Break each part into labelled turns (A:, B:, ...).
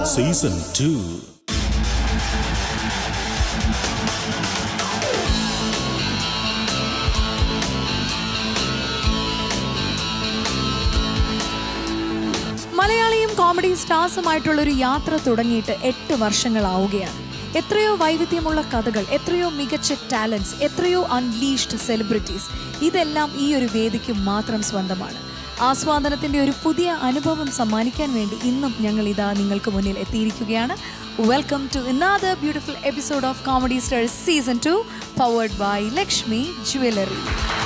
A: Season 2.
B: മലയാളിയും comedy സ്റ്റാർസുമായിട്ടുള്ളൊരു യാത്ര തുടങ്ങിയിട്ട് 8 വർഷങ്ങളാവുകയാണ്. എത്രയോ വൈവിധ്യമുള്ള കഥകൾ, എത്രയോ മികച്ച ടാലൻസ്, എത്രയോ അൺലീഷ്ഡ് സെലിബ്രിറ്റീസ്, ഇതെല്ലാം ഈ ഒരു വേദിക്ക് മാത്രം സ്വന്തമാണ്. ആസ്വാദനത്തിൻ്റെ ഒരു പുതിയ അനുഭവം സമ്മാനിക്കാൻ വേണ്ടി ഇന്നും ഞങ്ങൾ ഇതാ നിങ്ങൾക്ക് മുന്നിൽ എത്തിയിരിക്കുകയാണ്. Welcome to another beautiful episode of Comedy Stars Season 2, powered by Lakshmi Jewelry.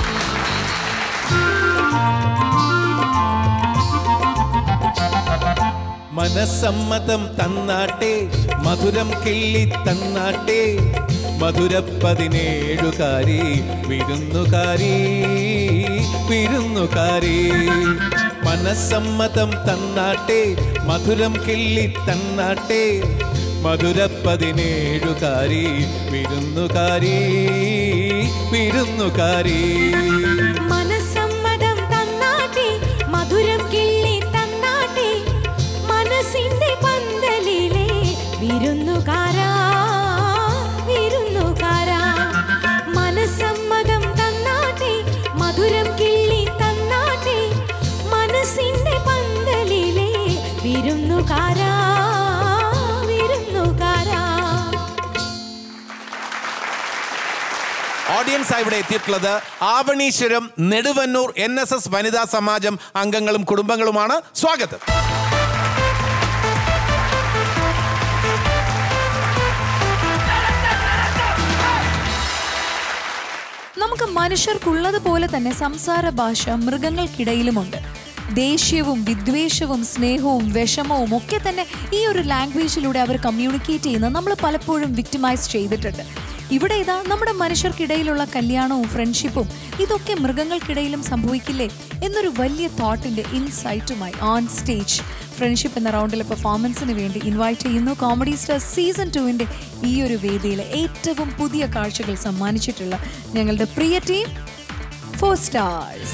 C: മനസമ്മതം തന്നാട്ടെ, മധുരം കിള്ളി തന്നാട്ടെ, മധുര 17കാരി വിരുന്നുകാരി വിരുന്നുകാരി. മനസമ്മതം തന്നാട്ടെ, മധുരം കിള്ളി തന്നാട്ടെ, മധുര 17കാരി വിരുന്നുകാരി വിരുന്നുകാരി.
D: മനസമ്മതം തന്നാട്ടെ, മധുരം കിള്ളി തന്നാട്ടെ, മനസ്സിന്റെ പന്തലിലെ വിരുന്നുകാരാ വിരുന്നുകാരാ. മനസമ്മതം തന്നാട്ടെ, മധുരം കിള്ളി തന്നാട്ടെ, മനസ്സിന്റെ പന്തലിലെ വിരുന്നുകാരാ വിരുന്നുകാരാ.
C: ഓഡിയൻസ് ഇവിടെ എത്തിയിട്ടുള്ളത് ആവണീശ്വരം നെടുവന്നൂർ NSS വനിതാ സമാജം അംഗങ്ങളും കുടുംബങ്ങളുമാണ്. സ്വാഗതം.
B: നമുക്ക് മനുഷ്യർക്കുള്ളതുപോലെ തന്നെ സംസാര ഭാഷ മൃഗങ്ങൾക്കിടയിലുമുണ്ട്. ദേഷ്യവും വിദ്വേഷവും സ്നേഹവും വിഷമവും ഒക്കെ തന്നെ ഈ ഒരു ലാംഗ്വേജിലൂടെ അവർ കമ്മ്യൂണിക്കേറ്റ് ചെയ്യുന്നത് നമ്മൾ പലപ്പോഴും വിക്ടിമൈസ് ചെയ്തിട്ടുണ്ട്. ഇവിടെ ഇതാ നമ്മുടെ മനുഷ്യർക്കിടയിലുള്ള കല്യാണവും ഫ്രണ്ട്ഷിപ്പും ഇതൊക്കെ മൃഗങ്ങൾക്കിടയിലും സംഭവിക്കില്ലേ എന്നൊരു വലിയ തോട്ടിൻ്റെ ഇൻസൈറ്റുമായി ഓൺ സ്റ്റേജ് ഫ്രണ്ട്ഷിപ്പ് എന്ന റൗണ്ടിലെ പെർഫോമൻസിന് വേണ്ടി ഇൻവൈറ്റ് ചെയ്യുന്നു കോമഡി സ്റ്റാർ സീസൺ 2 ഈ ഒരു വേദിയിലെ ഏറ്റവും പുതിയ കാഴ്ചകൾ സമ്മാനിച്ചിട്ടുള്ള ഞങ്ങളുടെ പ്രിയ ടീം 4 സ്റ്റാർസ്.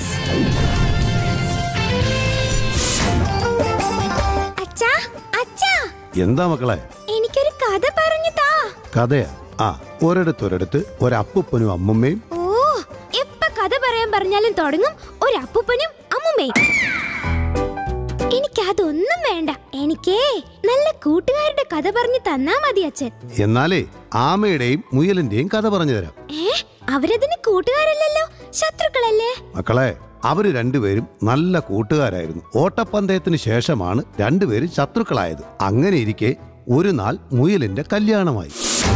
E: എന്താ മക്കളെ?
D: എനിക്കൊരു കഥ പറഞ്ഞു താ.
E: കഥയാ? ആ, ഒരിടത്തൊരിടത്ത് ഒരപ്പൂപ്പനും അമ്മുമ്മയും.
D: ഓ, എപ്പ കഥ പറയാൻ പറഞ്ഞാലും തുടങ്ങും ഒരു അപ്പൂപ്പനും അമ്മുമ്മയും. എനിക്കതൊന്നും വേണ്ട, എനിക്കേ നല്ല കൂട്ടുകാരുടെ കഥ പറഞ്ഞു തന്നാ മതി അച്ഛൻ.
E: എന്നാലേ ആമയുടെയും മുയലിന്റെയും കഥ പറഞ്ഞു തരാം.
D: അവരതിന് കൂട്ടുകാരല്ലല്ലോ, ശത്രുക്കളല്ലേ?
E: മക്കളെ, അവര് രണ്ടുപേരും നല്ല കൂട്ടുകാരായിരുന്നു. ഓട്ടപ്പന്തയത്തിന് ശേഷമാണ് രണ്ടുപേരും ശത്രുക്കളായത്. അങ്ങനെ ഇരിക്കെ ഒരു നാൾ മുയലിന്റെ കല്യാണമായി.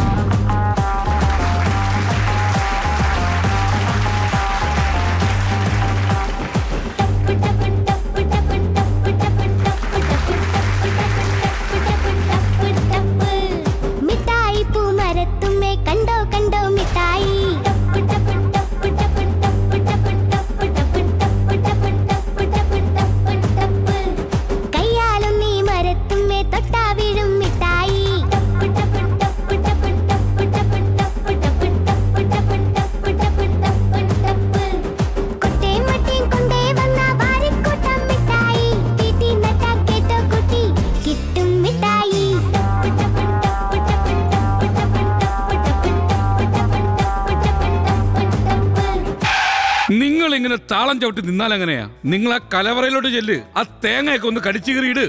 F: നിങ്ങൾ ഇങ്ങനെ താളം ചവിട്ടി നിന്നാൽ എങ്ങനെയാ? നിങ്ങൾ ആ കലവറയിലോട്ട് ചെല്ല്, ആ തേങ്ങയൊക്കെ ഒന്ന് കടിച്ചു കീറിയിട്.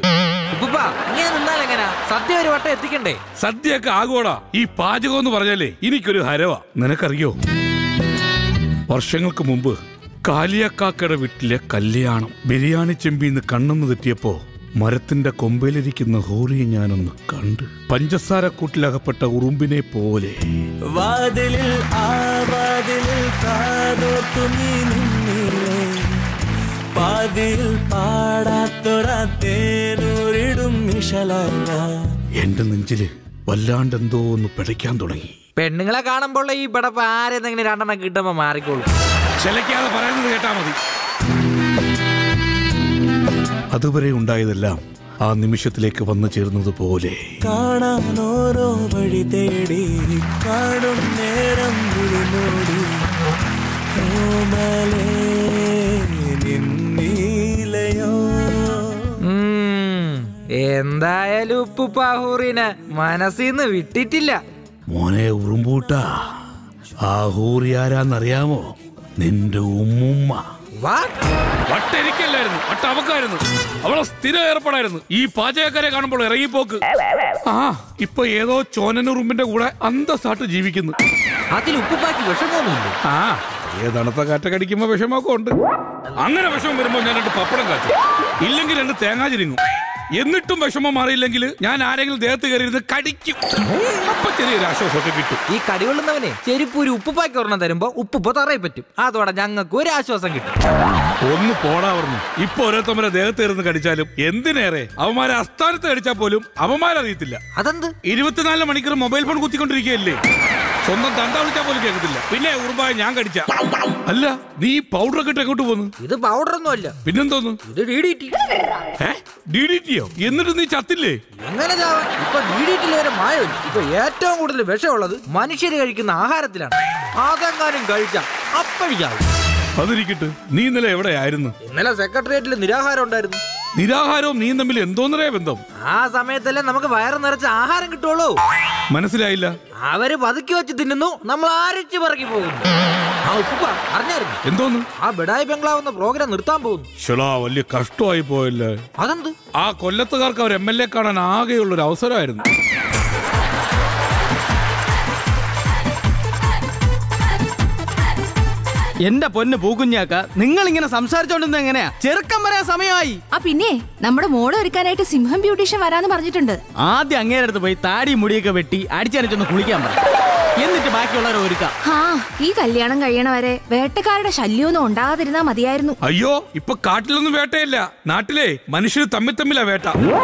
G: സദ്യ ഒരു വട്ടം എത്തിക്കണ്ടേ?
F: സദ്യയൊക്കെ ആകോടാ. ഈ പാചകം എന്ന് പറഞ്ഞാലേ എനിക്കൊരു ഹരവാ. നിനക്കറിയോ, വർഷങ്ങൾക്ക് മുമ്പ് കാലിയക്കാക്കയുടെ വീട്ടിലെ കല്യാണം. ബിരിയാണി ചെമ്പിന്ന് കണ്ണെന്ന് തെറ്റിയപ്പോ മരത്തിന്റെ കൊമ്പയിലിരിക്കുന്ന ഹോറിയെ ഞാനൊന്ന് കണ്ട്. പഞ്ചസാര കൂട്ടിലകപ്പെട്ട ഉറുമ്പിനെ പോലെ.
H: വാതിലിൽ ആ വാതിലിൽ കാതോർത്തു നീ നിന്നില്ലേ, പാതിയിൽ പാടാത്തൊരാത്തേനൂരിടും മിഷലായ.
F: എന്റെ നെഞ്ചില് വല്ലാണ്ടെന്തോ ഒന്ന് പിടയ്ക്കാൻ തുടങ്ങി.
G: പെണ്ണുങ്ങളെ കാണുമ്പോൾ ഈ ഇവിടെ ആരെന്തെങ്കിലും രണ്ടെണ്ണം കിട്ടുമ്പോ മാറിക്കോളൂ.
F: ചിലക്കാതെ പറയുന്നത് കേട്ടാ മതി. അതുവരെ ഉണ്ടായതെല്ലാം ആ നിമിഷത്തിലേക്ക് വന്നു ചേർന്നത് പോലെ.
H: കാണാൻ ഓരോ വഴി തേടി കാണും നേരം വിളിമൂടി നിന്നീലയോ.
G: എന്തായാലും ഉപ്പുപ്പാഹൂറിനെ മനസ്സിന്ന് വിട്ടിട്ടില്ല.
F: മോനെ ഉറുമ്പൂട്ടാ, ആ ഹൂറി ആരാന്നറിയാമോ? നിന്റെ ഉമ്മുമ്മ. വട്ടെനിക്കല്ലായിരുന്നു, വട്ട അവക്കായിരുന്നു. അവളെ സ്ഥിരം ഏർപ്പെടായിരുന്നു ഈ പാചകക്കാരെ കാണുമ്പോൾ ഇറങ്ങിപ്പോക്ക്. ആ ഇപ്പൊ ഏതോ ചോനനുറുമ്പിന്റെ കൂടെ അന്തസ്സായിട്ട് ജീവിക്കുന്നു.
G: അതിൽ ഉപ്പുപ്പാക്കി വിഷമൊന്നുമില്ല.
F: ആ ഏതണുത്ത കാറ്റക്കടിക്കുമ്പോ വിഷമൊക്കെ ഉണ്ട്. അങ്ങനെ വിഷമം വരുമ്പോ ഞാൻ 2 പപ്പടം കാച്ചും, ഇല്ലെങ്കിൽ 2 തേങ്ങാ ചിരിങ്ങും. എന്നിട്ടും വിഷമം മാറിയില്ലെങ്കിൽ ഞാൻ ആരെങ്കിലും ദേഹത്ത് കയറിയിരുന്ന് കടിക്കും. അപ്പൊ ചെറിയൊരു ആശ്വാസമൊക്കെ കിട്ടും.
G: ഈ കടികൊള്ളുന്നവനെ ചെരുപ്പൂരി ഉപ്പുപ്പാക്കി ഒരെണ്ണം തരുമ്പോ ഉപ്പുപ്പ തറയിൽ പറ്റും. അതോടെ ഞങ്ങൾക്ക് ഒരു ആശ്വാസം കിട്ടും.
F: ഒന്ന് പോടാ പറഞ്ഞു. ഇപ്പൊ ഓരോരുത്തവരെ ദേഹത്ത് കയറുന്ന കടിച്ചാലും എന്തിനേറെ അവന്മാരെ അസ്ഥാനത്ത് കടിച്ചാൽ പോലും അവന്മാരറിയത്തില്ല.
G: അതെന്ത്?
F: 24 മണിക്കൂർ മൊബൈൽ ഫോൺ കുത്തിക്കൊണ്ടിരിക്കുകയല്ലേ. സ്വന്തം തണ്ട വിളിച്ചാൽ പോലും കേൾക്കത്തില്ല. പിന്നെ ഉറുമ്പായ ഞാൻ കടിച്ച. അല്ല നീ പൗഡറൊക്കെ ഇട്ട് എങ്ങോട്ട് പോന്നു?
G: ഇത് പൗഡർ ഒന്നും അല്ല.
F: പിന്നെന്തോന്നു?
G: ഇത് DDT.
F: DDTയോ? എന്നിട്ട് നീ ചത്തില്ലേ?
G: എങ്ങനെ ചാവാൻ? ഇപ്പൊ DDT വരെ മായമില്ല. ഇപ്പൊ ഏറ്റവും കൂടുതൽ വിഷമുള്ളത് മനുഷ്യര് കഴിക്കുന്ന ആഹാരത്തിലാണ്. അതെങ്ങാനും കഴിച്ചാ അപ്പഴിക്കാവും.
F: അതിരിക്കട്ടെ, നീ ഇന്നലെ എവിടെയായിരുന്നു?
G: ഇന്നലെ സെക്രട്ടേറിയറ്റിൽ നിരാഹാരം ഉണ്ടായിരുന്നു.
F: നിരാഹാരവും നീ തമ്മിൽ എന്തോന്നറേ ബന്ധം?
G: ആ സമയത്തല്ലേ നമുക്ക് വയറ് നിറച്ച് ആഹാരം കിട്ടുള്ളൂ.
F: മനസ്സിലായില്ല.
G: അവര് പതുക്കി വെച്ച് തിന്നുന്നു, നമ്മൾ ആരച്ച് പറക്കി പോകുന്നു. ആ ഉപ്പ അറിഞ്ഞായിരുന്നു?
F: എന്തോന്ന്?
G: ആ ബഡായി ബംഗ്ലാവ് പ്രോഗ്രാം നിർത്താൻ പോകുന്നു.
F: ശലാ, വലിയ കഷ്ടമായി പോയല്ലേ.
G: അതെന്ത്?
F: ആ കൊല്ലത്തുകാർക്ക് അവർ MLA കാണാൻ ആകെയുള്ളൊരു അവസരമായിരുന്നു.
A: എന്റെ പൊന്ന് പൂക്കുഞ്ഞാക്ക, നിങ്ങൾ ഇങ്ങനെ സംസാരിച്ചോണ്ടിരുന്ന എങ്ങനെയാ? ചെറുക്കം വരാൻ സമയമായി.
I: ആ പിന്നെ നമ്മുടെ മോളെ ഒരുക്കാനായിട്ട് സിംഹം ബ്യൂട്ടീഷ്യൻ വരാന്ന് പറഞ്ഞിട്ടുണ്ട്.
A: ആദ്യം അങ്ങേരടുത്ത് പോയി താടി മുടിയൊക്കെ വെട്ടി അടിച്ചനച്ചൊന്ന് കുളിക്കാൻ പറ, എന്നിട്ട് ബാക്കിയുള്ളവരെ ഒരുക്കാം.
I: ആ ഈ കല്യാണം കഴിയണ വരെ വേട്ടക്കാരുടെ ശല്യമൊന്നും ഉണ്ടാകാതിരുന്നാ മതിയായിരുന്നു.
F: അയ്യോ, ഇപ്പൊ കാട്ടിലൊന്നും വേട്ടയില്ല. നാട്ടിലെ മനുഷ്യർ തമ്മിലാ വേട്ട.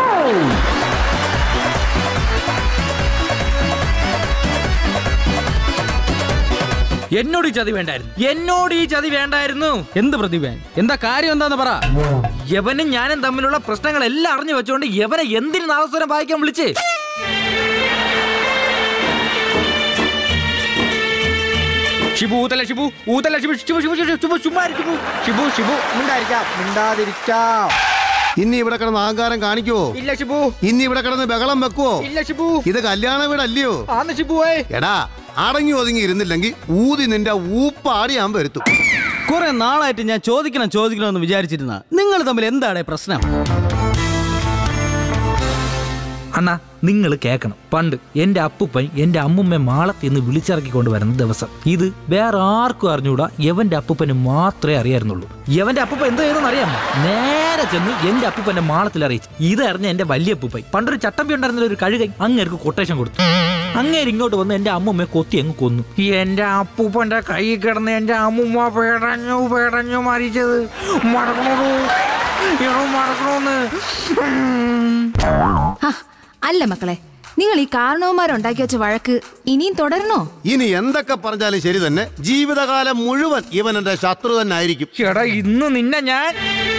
G: എന്നോട് ഈ ചതി വേണ്ടായിരുന്നു.
A: എന്ത് പ്രതിഭ? എന്താ കാര്യം എന്താന്ന് പറ.
G: യവനും ഞാനും തമ്മിലുള്ള പ്രശ്നങ്ങളെല്ലാം അറിഞ്ഞു വെച്ചോണ്ട് യവനെ എന്തിനു നാദസ്വരം വായിക്കാൻ വിളിച്ചേ? ഷിബു ഊതല ഷിബു ഊതല ഷിബു ഷിബു ഷിബു ഷിബു ഷിബു ഷിബു മിണ്ടാതിരിക്കാം.
E: ഇനി ഇവിടെ കിടന്ന് അഹങ്കാരം കാണിക്കുവോ?
G: ഇല്ല ഷിബു.
E: ഇനി ഇവിടെ കിടന്ന് ബഹളം വെക്കുവോ?
G: ഇല്ല ഷിബു.
E: ഇത് കല്യാണ വീടല്ലയോ?
G: ആന്ന് ഷിബു.
E: എടാ, അടങ്ങി ഒതുങ്ങി ഇരുന്നില്ലെങ്കിൽ ഊതി നിന്റെ ഊപ്പാടി ഞാൻ വരുത്തും.
A: കുറെ നാളായിട്ട് ഞാൻ ചോദിക്കണമെന്ന് വിചാരിച്ചിരുന്ന നിങ്ങൾ തമ്മിൽ എന്താണ് പ്രശ്നം?
G: അണ്ണാ, നിങ്ങൾ കേൾക്കണം. പണ്ട് എന്റെ അപ്പൂപ്പൻ എന്റെ അമ്മുമ്മ മാളത്തിൽ നിന്ന് വിളിച്ചിറക്കിക്കൊണ്ട് വരുന്ന ദിവസം ഇത് വേറെ ആർക്കും അറിഞ്ഞൂടാ. യവന്റെ അപ്പൂപ്പന് മാത്രമേ അറിയായിരുന്നുള്ളൂ. യവന്റെ അപ്പൂപ്പ എന്തോ ചെയ്തെന്ന് അറിയാമോ? നേരെ ചെന്ന് എന്റെ അപ്പൂപ്പന്റെ മാളത്തിൽ അറിയിച്ചു. ഇതറിഞ്ഞ എന്റെ വലിയ അപ്പൂപ്പൻ പണ്ടൊരു ചട്ടമ്പി ഉണ്ടായിരുന്ന ഒരു കഴുകൻ അങ്ങേർക്ക് കൊട്ടേഷൻ കൊടുത്തു. അങ്ങേര് ഇങ്ങോട്ട് വന്ന് എന്റെ അമ്മുമ്മയെ കൊത്തി അങ്ങ് കൊന്നു. എന്റെ അപ്പൂപ്പന്റെ കൈ കിടന്ന് എന്റെ അമ്മുമ്മ പേടഞ്ഞു മരിച്ചത്. മറക്കണോന്ന്.
I: അല്ല മക്കളെ, നിങ്ങൾ ഈ കാരണവന്മാരുണ്ടാക്കി വെച്ച വഴക്ക് ഇനിയും തുടരണോ?
E: ഇനി എന്തൊക്കെ പറഞ്ഞാലും ശരി തന്നെ, ജീവിതകാലം മുഴുവൻ ഇവൻ എന്റെ ശത്രു തന്നെ ആയിരിക്കും.
G: ചേട്ടാ, ഇന്ന് നിന്നെ ഞാൻ...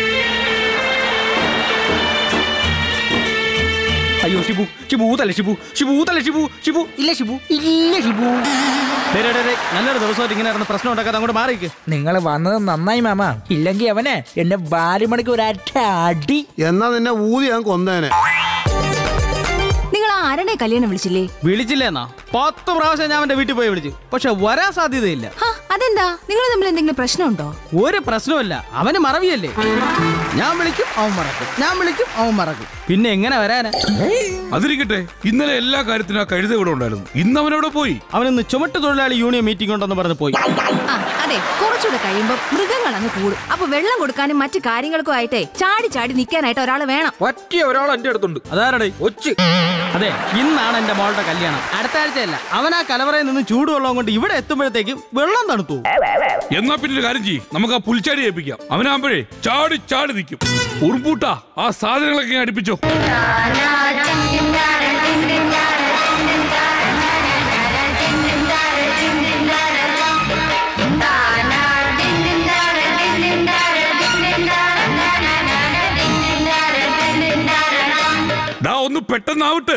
G: അയ്യോ ഷിബു, ഷിബൂതല്ല ഷിബു, ഷിബൂതല്ല ഷിബു, ഷിബു ഇല്ല ഷിബു, ഇല്ല ഷിബു.
A: നല്ലൊരു ദിവസമായിട്ട് ഇങ്ങനെ പ്രശ്നം ഉണ്ടാക്കാതെ അങ്ങോട്ട് മാറിക്ക്.
G: നിങ്ങൾ വന്നത് നന്നായി മാമ. ഇല്ലെങ്കിൽ അവനെ എന്റെ 4 മണിക്ക് ഒരു അടി.
E: എന്നാ നിന്നെ ഊതി ഞാൻ കൊന്നേനെ.
I: നിങ്ങൾ ആരുടെ കല്യാണം വിളിച്ചില്ലേ?
A: വിളിച്ചില്ലേന്നാ? 10 പ്രാവശ്യം ഞാൻ അവന്റെ വീട്ടിൽ പോയി വിളിച്ചു, പക്ഷെ വരാൻ സാധ്യതയില്ല.
I: അതെന്താ? നിങ്ങൾ തമ്മിൽ എന്തെങ്കിലും പ്രശ്നമുണ്ടോ?
A: ഒരു പ്രശ്നമില്ല, അവന് മറവിയല്ലേ. ഞാൻ വിളിക്കും അവൻ മറക്കും, ഞാൻ വിളിക്കും അവൻ മറക്കും, പിന്നെ എങ്ങനെ വരാനാ?
F: അതിരിക്കട്ടെ, ഇന്നലെ എല്ലാ കാര്യത്തിനും ആ കഴുത ഇവിടെ ഉണ്ടായിരുന്നു. ഇന്ന് അവനവിടെ പോയി.
A: അവനിന്ന് ചുമട്ട് തൊഴിലാളി യൂണിയൻ മീറ്റിംഗ് ഉണ്ടെന്ന് പറഞ്ഞ് പോയി.
I: അതെ, കുറച്ചുകൂടെ കഴിയുമ്പോ മൃഗങ്ങൾ അങ്ങ് കൂടും. അപ്പൊ വെള്ളം കൊടുക്കാനും മറ്റു കാര്യങ്ങൾക്കും ആയിട്ടേ ചാടി നിൽക്കാനായിട്ട് ഒരാൾ വേണം.
G: പറ്റിയ ഒരാൾ എന്റെ അടുത്തുണ്ട്.
A: അതാരടേ? ഒച്ച്. അതെ, ഇന്നാണ് എന്റെ മോളുടെ കല്യാണം. അടുത്ത ആഴ്ചയല്ല. അവൻ ആ കലവറയിൽ നിന്ന് ചൂടുവെള്ളം കൊണ്ട് ഇവിടെ എത്തുമ്പോഴത്തേക്കും വെള്ളം തണുത്തു.
F: എന്നാ പിന്നെ ഒരു കാര്യം ചെയ്യും, നമുക്ക് ആ പുൽച്ചാടി ഏൽപ്പിക്കാം. അവനാകുമ്പോഴേ ചാടി നിൽക്കും. ഉറുമ്പൂട്ടാ, ആ സാധനങ്ങളൊക്കെ അടുപ്പിച്ചോ. ഒന്ന് പെട്ടെന്നാവട്ടെ.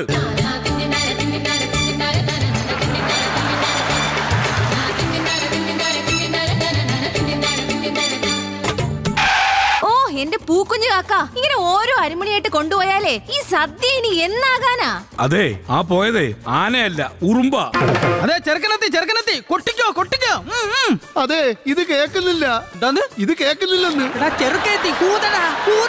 I: എന്റെ പൂക്കുഞ്ഞു കാക്ക, ഇങ്ങനെ ഓരോ അരിമണിയായിട്ട് കൊണ്ടുപോയാലേ ഈ സദ്യ ഇനി എന്നാകാനാ?
F: അതെ, ആ പോയതേ ആനയല്ല, ഉറുമ്പ.
A: അതെ, ചെറുക്കനെത്തി കൊട്ടിക്കോ.
E: അതെ, ഇത് കേൾക്കുന്നില്ല. ഇത് കേൾക്കുന്നില്ലെന്ന്.
A: ചെറുക്കെത്തി കൂതടാ.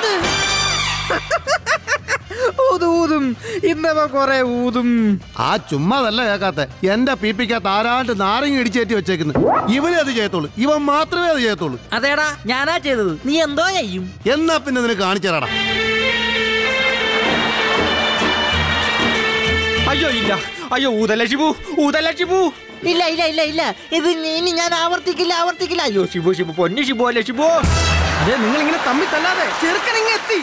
G: ഊതും ഇന്നവ കൊറേ ഊതും.
E: ആ ചുമ്മാതല്ല കേൾക്കാത്ത, എന്റെ പീപ്പിക്കകത്ത് ആരാണ്ട് നാരങ്ങ ഇടിച്ചേറ്റി വെച്ചേക്കുന്നു. ഇവനെ അത് ചെയ്യത്തുള്ളൂ, ഇവൻ മാത്രമേ അത് ചെയ്യത്തുള്ളൂ.
G: അതേടാ, ഞാനാ ചെയ്തത്. നീ എന്തോ ചെയ്യും?
E: എന്നാ പിന്നെ നിനക്ക് കാണിച്ചറാടാ.
A: അയ്യോ ഊതല്ല ഷിബു.
G: ഇല്ല, ഇത് ഇനി ഞാൻ ആവർത്തിക്കില്ല. അയ്യോ ഷിബു പൊന്നു ഷിബു അല്ലേ ഷിബു.
A: അതെ, നിങ്ങൾ ഇങ്ങനെ തമ്മിൽ തല്ലാതെ ചെറുക്കനിങ്ങ എത്തി.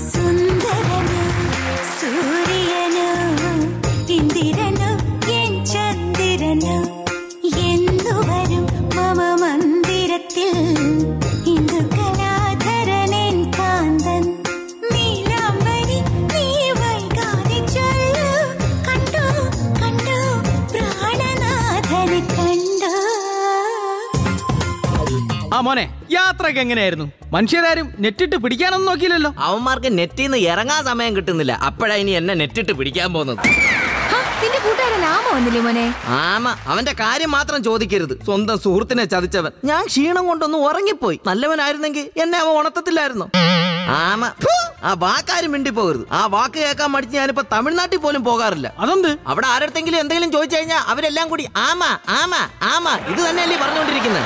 J: മന്ദിരത്തിൽ ഇന്ദു കലാധരനൻ കാന്തൻ നീലാംബരി നീ വൈകാതെ ചൊല്ലു കണ്ടു പ്രാണനാഥനെ കണ്ടു.
A: ആ മോനെ, യാത്രയൊക്കെ എങ്ങനെയായിരുന്നു? മനുഷ്യരാരും നെറ്റിട്ട് പിടിക്കാനൊന്നും നോക്കിയില്ലല്ലോ.
G: അവന്മാർക്ക് നെറ്റിന്ന് ഇറങ്ങാൻ സമയം കിട്ടുന്നില്ല. അപ്പോഴാ ഇനി എന്നെ നെറ്റിട്ട് പിടിക്കാൻ പോകുന്നത്.
I: നിന്റെ കൂട്ടുകാരൻ ആമ വന്നില്ലേ മോനെ?
G: ആമ അവന്റെ കാര്യം മാത്രം ചോദിക്കരുത്. സ്വന്തം സുഹൃത്തിനെ ചതിച്ചവൻ. ഞാൻ ക്ഷീണം കൊണ്ടൊന്ന് ഉറങ്ങിപ്പോയി. നല്ലവനായിരുന്നെങ്കിൽ എന്നെ അവൻ ഉണർത്തത്തില്ലായിരുന്നു. ആമ, ആ വാക്കാരും മിണ്ടി പോകരുത്. ആ വാക്ക് കേൾക്കാൻ മടിച്ച് ഞാനിപ്പോ തമിഴ്നാട്ടിൽ പോലും പോകാറില്ല.
A: അതെന്ത്?
G: അവിടെ ആരടുത്തെങ്കിലും എന്തെങ്കിലും ചോദിച്ചു കഴിഞ്ഞാൽ അവരെല്ലാം കൂടി ആമ ആമ ആമ ഇത് തന്നെയല്ലേ പറഞ്ഞുകൊണ്ടിരിക്കുന്നത്.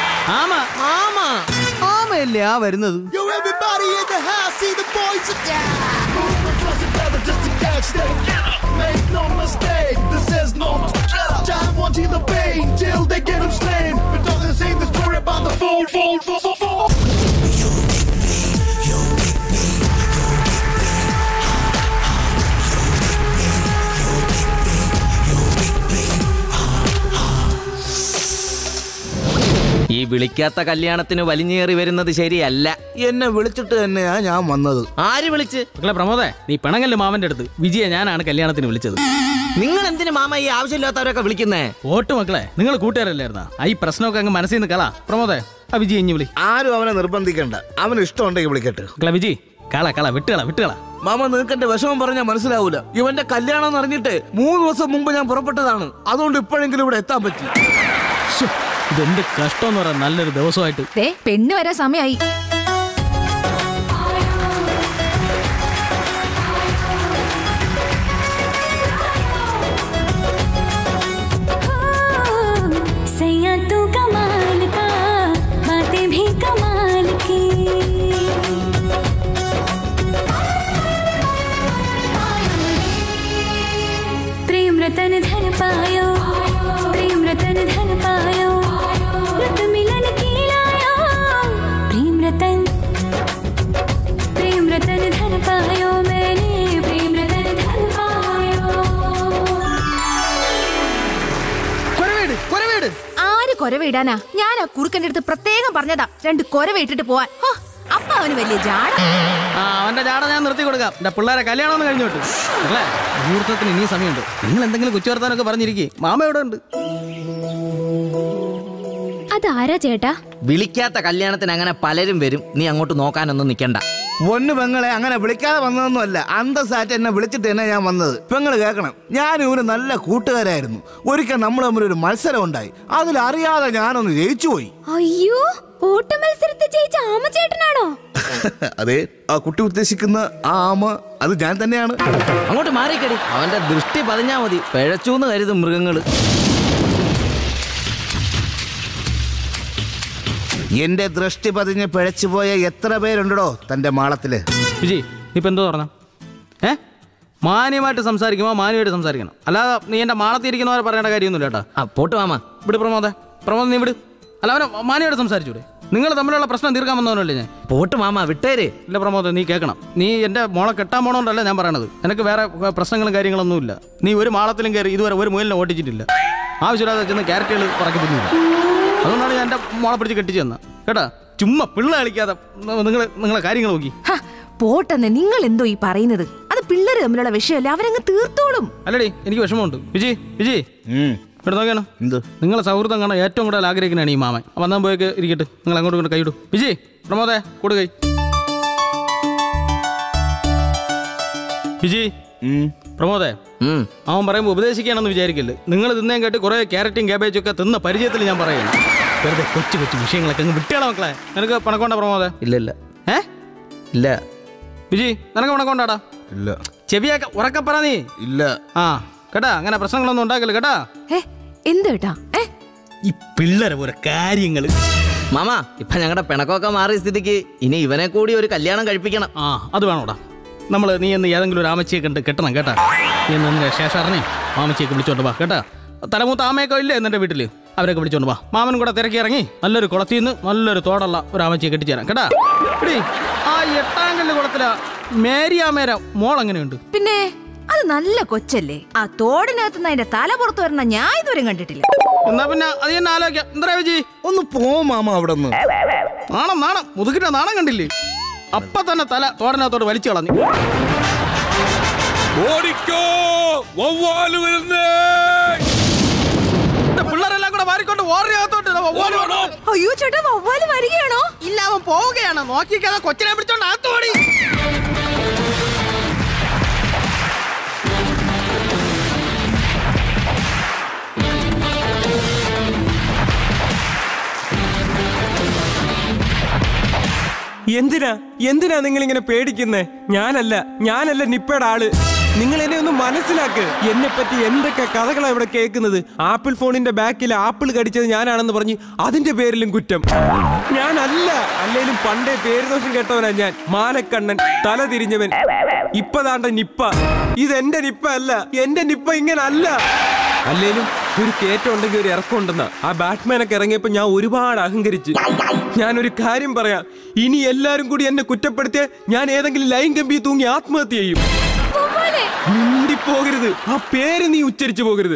A: ആമയല്ലേ ആ വരുന്നത്?
K: Make no mistake, this is no time wanting the pain till they get him slain. We're talking the same story about the fall.
G: ഈ വിളിക്കാത്ത കല്യാണത്തിന് വലിഞ്ഞേറി വരുന്നത് ശരിയല്ല.
L: എന്നെ വിളിച്ചിട്ട് തന്നെയാ ഞാൻ വന്നത്.
G: ആര് വിളിച്ച്?
A: പ്രമോദേ, നീ പിണങ്ങല്ലേ മാമന്റെ അടുത്ത്. വിജയ ഞാനാണ് കല്യാണത്തിന് വിളിച്ചത്.
G: നിങ്ങൾ എന്തിനു മാമ ഈ ആവശ്യമില്ലാത്തവരൊക്കെ വിളിക്കുന്നേ?
A: ഓട്ട് മക്കളെ, നിങ്ങൾ കൂട്ടുകാരല്ലായിരുന്നാ? ഈ പ്രശ്നമൊക്കെ അങ്ങ് മനസ്സിൽ നിന്ന് കളാ. പ്രമോദേ, ആ വിജയ് ഇഞ്ഞു വിളി.
L: ആരും അവനെ നിർബന്ധിക്കണ്ട, അവന് ഇഷ്ടമുണ്ടെങ്കിൽ വിളിക്കട്ടെ.
A: വിജയ് കള വിട്ടുകള.
L: മാമ, നിനക്ക് എന്റെ വിഷമം പറഞ്ഞാൽ മനസ്സിലാവൂല. ഇവന്റെ കല്യാണം എന്ന് അറിഞ്ഞിട്ട് 3 ദിവസം മുമ്പ് ഞാൻ പുറപ്പെട്ടതാണ്. അതുകൊണ്ട് ഇപ്പോഴെങ്കിലും ഇവിടെ എത്താൻ പറ്റി.
A: ഇതെന്ത് കഷ്ടം എന്ന് പറയാൻ നല്ലൊരു ദിവസമായിട്ട്.
I: പെണ്ണ് വരാൻ സമയമായി.
J: रतन धन पायो, प्रेम रतन धन पायो, रत मिलन की लायो, प्रेम रतन धन पायो, मैंने प्रेम रतन धन पायो.
A: കൊരവേട്.
I: ആര് കൊരവിടാനാ? ഞാൻ ആ കുറുക്കന്റെ അടുത്ത് പ്രത്യേകം പറഞ്ഞതാ 2 കൊരവ ഇട്ടിട്ട് പോവാൻ. അപ്പൊ അവന് വലിയ ജാട.
A: അവന്റെ ജാട ഞാൻ നിർത്തി കൊടുക്കാം. എന്റെ പിള്ളേരെ കല്യാണം ഒന്ന് കഴിഞ്ഞു വിട്ടു. അല്ലേ, മുഹൂർത്തത്തിന് ഇനി സമയമുണ്ട്. നിങ്ങൾ എന്തെങ്കിലും കൊച്ചുവർത്താനൊക്കെ പറഞ്ഞിരിക്കേ. മാമ എവിടെ ഉണ്ട്?
D: അതാരാ ചേട്ടാ?
G: വിളിക്കാത്ത കല്യാണത്തിന് അങ്ങനെ പലരും വരും. നീ അങ്ങോട്ട് നോക്കാനൊന്നും നിൽക്കണ്ട.
L: പൊന്നു പെങ്ങളെ, അങ്ങനെ വിളിക്കാതെ വന്നതൊന്നുമല്ല. അന്തസ്സായിട്ട് എന്നെ വിളിച്ചിട്ട് തന്നെ ഞാൻ വന്നത്. പെങ്ങള് കേൾക്കണം, ഞാൻ ഇവന് നല്ല കൂട്ടുകാരായിരുന്നു. ഒരിക്കൽ നമ്മൾ തമ്മിലൊരു മത്സരം ഉണ്ടായി. അതിലറിയാതെ ഞാനൊന്ന് ജയിച്ചു പോയി.
D: അയ്യോ, ഓട്ട മത്സരത്തിൽ ജയിച്ച ആമ ചേട്ടനാണോ?
L: അതെ, ആ കുട്ടി ഉദ്ദേശിക്കുന്ന ആ ആമ അത് ഞാൻ തന്നെയാണ്.
G: അങ്ങോട്ട് മാറിക്കടി. അവന്റെ ദൃഷ്ടി പതിഞ്ഞാ മതി, പിഴച്ചൂന്ന് കരുതും മൃഗങ്ങള്.
L: എന്റെ ദൃഷ്ടി പതിഞ്ഞ് പിഴച്ചുപോയ എത്ര പേരുണ്ടോ തന്റെ മാളത്തില്?
A: വിജയ്, ഇപ്പൊ എന്തോ പറഞ്ഞ? മാന്യമായിട്ട് സംസാരിക്കുമ്പോ മാന്യമായിട്ട് സംസാരിക്കണം. അല്ലാതെ നീ എന്റെ മാളത്തിരിക്കുന്നവരെ പറയേണ്ട കാര്യമൊന്നുമില്ല കേട്ടാ.
G: പോട്ട് മാമ.
A: വിട് പ്രമോദ്, നീ വിട്. അല്ല, അവനെ മാന്യമായിട്ട് സംസാരിച്ചൂടെ? നിങ്ങൾ തമ്മിലുള്ള പ്രശ്നം തീർക്കാൻ വന്നവനല്ലേ ഞാൻ.
G: പോട്ട് മാമ, വിട്ടേര്.
A: ഇല്ല പ്രമോദ്, നീ കേൾക്കണം. നീ എന്റെ മോളെ കെട്ടാൻ പോണോണ്ടല്ല ഞാൻ പറയണത്. എനിക്ക് വേറെ പ്രശ്നങ്ങളും കാര്യങ്ങളൊന്നുമില്ല. നീ ഒരു മാളത്തിലും കയറി ഇതുവരെ ഒരു മുയലിനെ ഓട്ടിച്ചിട്ടില്ല. ആവശ്യമില്ലാതെ ചെന്ന് ക്യാരറ്റുകൾ പറക്കി തിന്നില്ല. അതുകൊണ്ടാണ് ഞാൻ എന്റെ മോളെ പിടിച്ച് കെട്ടിച്ചു തന്ന കേട്ടാ. ചുമ്മാ പിള്ള കളിക്കാതെ നിങ്ങളെ കാര്യങ്ങൾ നോക്കി.
I: പോട്ടെന്ന് നിങ്ങൾ എന്തോ ഈ പറയുന്നത്? അത് പിള്ളേര് തമ്മിലുള്ള വിഷയമല്ല, അവരങ്ങ് തീർത്തോളും.
A: അല്ലടി, എനിക്ക് വിഷമമുണ്ട്. വിജയ് ഇവിടെ നോക്കണം. നിങ്ങളെ സൗഹൃദം കാണാൻ ഏറ്റവും കൂടുതൽ ആഗ്രഹിക്കുന്നതാണ് ഈ മാമൻ. വന്നാൽ പോയൊക്കെ ഇരിക്കട്ടെ. നിങ്ങൾ അങ്ങോട്ട് കൈയിടും. വിജയ്, പ്രമോദേ, കൂട് കൈ. വിജി പ്രമോദേ, അവൻ പറയുമ്പോൾ ഉപദേശിക്കുകയാണെന്ന് വിചാരിക്കല്ലേ. നിങ്ങൾ തിന്നേം കേട്ട് കുറെ ക്യാരറ്റും ക്യാബേജും ഒക്കെ തിന്ന പരിചയത്തിൽ ഞാൻ പറയുന്നു. വെറുതെ കൊച്ചു കൊച്ചു വിഷയങ്ങളൊക്കെ അങ്ങ് വിട്ടുകളാ മക്കളെ. നിനക്ക് പണക്കോണ്ട പ്രമോദേ?
G: ഇല്ല ഇല്ല. ഇല്ല.
A: വിജി, നിനക്ക് പണക്കോണ്ടാടാ?
L: ഇല്ല.
A: ചെവിയൊക്കെ ഉറക്കെ പറ നീ.
L: ഇല്ല.
A: ആ കേട്ടാ, അങ്ങനെ പ്രശ്നങ്ങളൊന്നും ഉണ്ടാക്കില്ല കേട്ടാ.
I: എന്ത് കേട്ടാ?
A: ഈ പിള്ളേരെ പോലെ കാര്യങ്ങള്.
G: മാമ, ഇപ്പൊ ഞങ്ങളുടെ പിണക്കമൊക്കെ മാറിയ സ്ഥിതിക്ക് ഇനി ഇവനെ കൂടി ഒരു കല്യാണം കഴിപ്പിക്കണം.
A: ആ അത് വേണോടാ. നീ എന്ന് ഏതെങ്കിലും ഒരു ആമച്ചിയെ കണ്ട് കെട്ടണം കേട്ടാ. നീ എന്ന് ശേഷറിനെ ആമച്ചിയൊക്കെ വിളിച്ചോണ്ട് വാ കേട്ടാ. തലമൂത്ത ആമയൊക്കെ ഇല്ലേ എന്നെ വീട്ടില്, അവരൊക്കെ വിളിച്ചോണ്ട് വാ. മാമനും കൂടെ തിരക്കി ഇറങ്ങി നല്ലൊരു കുളത്തിൽ നിന്ന് നല്ലൊരു തോടുള്ള ഒരു ആമച്ചിയെ കെട്ടിച്ചേരാം കേട്ടാ. എടീ, ആ 8-ാം കുളത്തില മേരിയാമേര മോൾ എങ്ങനെയുണ്ട്?
I: പിന്നെ അത് നല്ല കൊച്ചല്ലേ. ആ തോടിനകത്തുനിന്ന് അതിന്റെ തല പുറത്തു വരണ ഞാൻ ഇതുവരെ കണ്ടിട്ടില്ല.
A: എന്നാ പിന്നെ അത് തന്നെ ആലോചിക്കാം. എന്താ വിജി,
L: ഒന്ന് പോ മാമ അവിടെ നിന്ന്.
A: നാണം മുതുകിന്റെ നാണം കണ്ടില്ലേ? അപ്പൊ തന്നെ തല തോടനകത്തോട് വലിച്ചു കളഞ്ഞു. പിള്ളേരെല്ലാം കൂടെ മാറിക്കൊണ്ട് ഓറിനകത്തോട്ട്.
I: അയ്യോ ചേട്ടാ, വവ്വാല് വരികയാണോ?
A: ഇല്ല, അവൻ പോവുകയാണ്. നോക്കിക്കാതെ കൊച്ചിനെ പിടിച്ചോണ്ട് അകത്തോടി.
M: എന്തിനാ നിങ്ങൾ ഇങ്ങനെ പേടിക്കുന്നേ? ഞാനല്ല നിപ്പയുടെ ആള്. നിങ്ങൾ എന്നെ ഒന്ന് മനസ്സിലാക്ക്. എന്നെ പറ്റി എന്തൊക്കെ കഥകളാണ് ഇവിടെ കേൾക്കുന്നത്. ആപ്പിൾ ഫോണിന്റെ ബാക്കിൽ ആപ്പിൾ കടിച്ചത് ഞാനാണെന്ന് പറഞ്ഞ് അതിന്റെ പേരിലും കുറ്റം. ഞാനല്ല. അല്ലേലും പണ്ടേ പേരുദോഷം കേട്ടവനാ ഞാൻ. മാനക്കണ്ണൻ, തല തിരിഞ്ഞവൻ. ഇപ്പതാണ്ട നിപ്പ. ഇതെന്റെ നിപ്പ അല്ല. എന്റെ നിപ്പ ഇങ്ങനെ അല്ല. അല്ലേലും ഒരു കയറ്റം ഉണ്ടെങ്കിൽ ഒരു ഇറക്കം ഉണ്ടെന്നാ. ആ ബാറ്റ്മാനൊക്കെ ഇറങ്ങിയപ്പോ ഞാൻ ഒരുപാട് അഹങ്കരിച്ച്. ഞാനൊരു കാര്യം പറയാം, ഇനി എല്ലാരും കൂടി എന്നെ കുറ്റപ്പെടുത്തിയ ഞാൻ ഏതെങ്കിലും ലൈൻ കമ്പി തൂങ്ങി ആത്മഹത്യ ചെയ്യും. മിണ്ടിപ്പോകരുത്. ആ പേര് നീ ഉച്ചരിച്ചു പോകരുത്.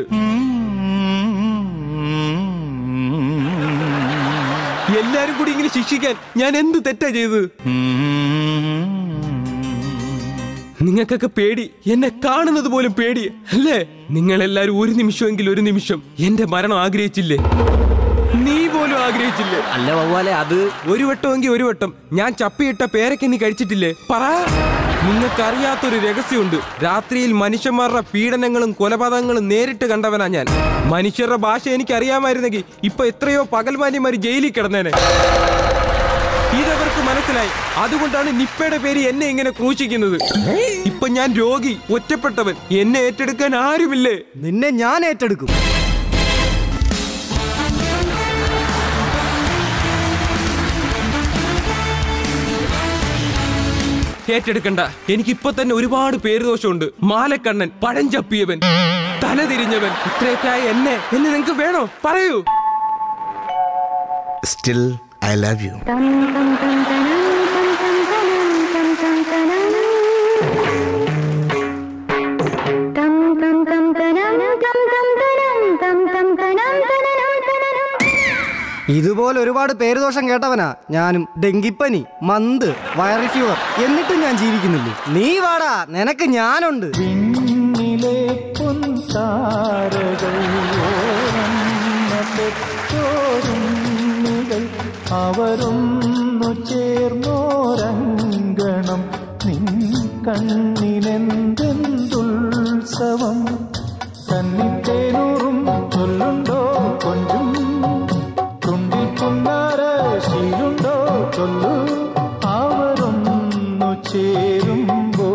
M: എല്ലാരും കൂടി ഇങ്ങനെ ശിക്ഷിക്കാൻ ഞാൻ എന്ത് തെറ്റാ ചെയ്തത്? നിങ്ങൾക്കൊക്കെ പേടി, എന്നെ കാണുന്നത് പോലും പേടി അല്ലേ? നിങ്ങൾ എല്ലാരും ഒരു നിമിഷം എന്റെ മരണം ആഗ്രഹിച്ചില്ലേ? നീ പോലും ആഗ്രഹിച്ചില്ലേ?
G: അല്ല വവ്വാലെ, അത്
M: ഒരു വട്ടമെങ്കിൽ ഒരു വട്ടം ഞാൻ ചപ്പിയിട്ട പേരൊക്കെ നീ കഴിച്ചിട്ടില്ലേ? പറ. നിങ്ങൾക്കറിയാത്തൊരു രഹസ്യമുണ്ട്. രാത്രിയിൽ മനുഷ്യന്മാരുടെ പീഡനങ്ങളും കൊലപാതകങ്ങളും നേരിട്ട് കണ്ടവനാ ഞാൻ. മനുഷ്യരുടെ ഭാഷ എനിക്ക് അറിയാമായിരുന്നെങ്കിൽ ഇപ്പൊ എത്രയോ പകൽമാന്യമാര് ജയിലിൽ കിടന്നേനെ. ഇതവർക്ക് മനസ്സിലായി. അതുകൊണ്ടാണ് നിപ്പയുടെ പേര് എന്നെ ഇങ്ങനെ ക്രൂശിക്കുന്നത്. ഇപ്പൊ ഞാൻ രോഗി, ഒറ്റപ്പെട്ടവൻ. എന്നെ ഏറ്റെടുക്കാൻ ആരുമില്ലേ?
N: നിന്നെ ഞാൻ ഏറ്റെടുക്കും.
M: ഏറ്റെടുക്കണ്ട. എനിക്കിപ്പൊ തന്നെ ഒരുപാട് പേരുദോഷമുണ്ട്. മാലക്കണ്ണൻ, പഴഞ്ചപ്പിയവൻ, തല തിരിഞ്ഞവൻ. ഇത്രയൊക്കെ ആയി എന്നെ നിങ്ങൾക്ക് വേണോ? പറയൂ.
L: Still I love you.
N: ഇതുപോലെ ഒരുപാട് പേരുദോഷം കേട്ടവനാ ഞാനും. ഡെങ്കിപ്പനി, മന്ത്, വൈറൽ ഫീവർ, എന്നിട്ടും ഞാൻ ജീവിക്കുന്നില്ലേ? നീ വാടാ, നിനക്ക് ഞാനുണ്ട്.
K: അവരൊന്നു ചേർന്നോരങ്കണം നിൻ കണ്ണിനെന്തെന്തുത്സവം കന്നിത്തേനൂറും ചൊല്ലുണ്ടോ കൊഞ്ചും തുണ്ടിൽ കൊണ്ടാര ശീലുണ്ടോ ചൊല്ലു അവരൊന്നു ചേരുമ്പോ.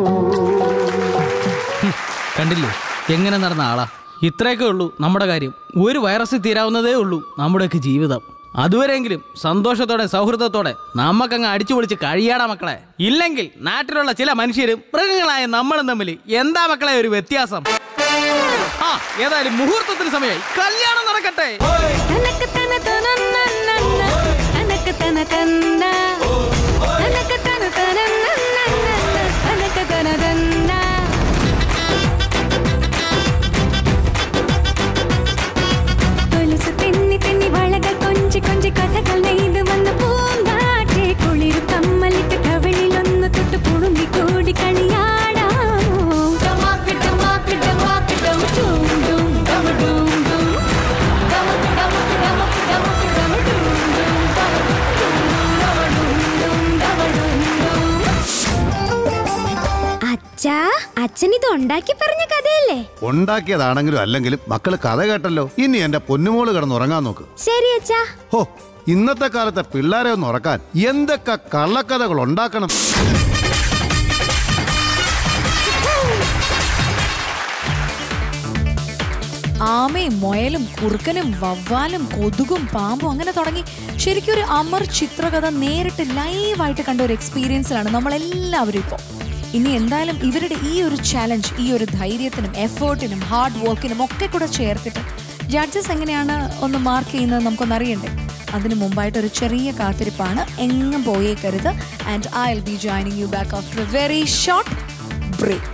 A: കണ്ടില്ലേ എങ്ങനെ നടന്ന ആളാ? ഇത്രയൊക്കെ ഉള്ളൂ നമ്മുടെ കാര്യം. ഒരു വൈറസ് തീരാവുന്നതേ ഉള്ളൂ നമ്മുടെയൊക്കെ ജീവിതം. അതുവരെയെങ്കിലും സന്തോഷത്തോടെ സൗഹൃദത്തോടെ നമുക്കങ്ങ് അടിച്ചു പൊളിച്ച് കഴിയാടാ മക്കളെ. ഇല്ലെങ്കിൽ നാട്ടിലുള്ള ചില മനുഷ്യരും മൃഗങ്ങളായ നമ്മളും തമ്മിൽ എന്താ മക്കളെ ഒരു വ്യത്യാസം? ആ ഏതായാലും മുഹൂർത്തത്തിന് സമയമായി. കല്യാണം നടക്കട്ടെ.
J: കൊഞ്ചി കഥകൾ നെയ്ത് വന്ന പൂങ്കാറ്റെ കുളിരു കമ്മലിട്ട് കവിളിലൊന്ന് തൊട്ട് കുടുങ്ങി കൂടി കളിയാടാമോ?
D: അച്ഛൻ ഇത് ഉണ്ടാക്കി പറഞ്ഞ കഥയല്ലേ?
E: ഉണ്ടാക്കിയതാണെങ്കിലും അല്ലെങ്കിലും മക്കള് കഥ കേട്ടല്ലോ. ഇനി എന്റെ പൊന്നുമോള് കിടന്ന് ഉറങ്ങാൻ നോക്ക്.
D: ശരി അച്ഛാ.
E: ഹോ, ഇന്നത്തെ കാലത്തെ പിള്ളേരെ ഒന്ന് ഉറക്കാൻ എന്തൊക്കെ കള്ളക്കഥകൾ ഉണ്ടാക്കണം.
B: ആമയും മുയലും കുറുക്കനും വവ്വാലും കൊതുകും പാമ്പും അങ്ങനെ തുടങ്ങി ശരിക്കും ഒരു അമർ ചിത്രകഥ നേരിട്ട് ലൈവായിട്ട് കണ്ട ഒരു എക്സ്പീരിയൻസിലാണ് നമ്മളെല്ലാവരും ഇപ്പോൾ. ഇനി എന്തായാലും ഇവരുടെ ഈ ഒരു ചാലഞ്ച്, ഈ ഒരു ധൈര്യത്തിനും എഫേർട്ടിനും ഹാർഡ് വർക്കിനും ഒക്കെ കൂടെ ചേർത്തിട്ട് ജഡ്ജസ് എങ്ങനെയാണ് ഒന്ന് മാർക്ക് ചെയ്യുന്നത് നമുക്കൊന്നറിയണ്ടേ? അതിന് മുമ്പായിട്ട് ഒരു ചെറിയ കാത്തിരിപ്പാണ്. എങ്ങും പോയേക്കരുത്. And I will be joining you back after a very short break.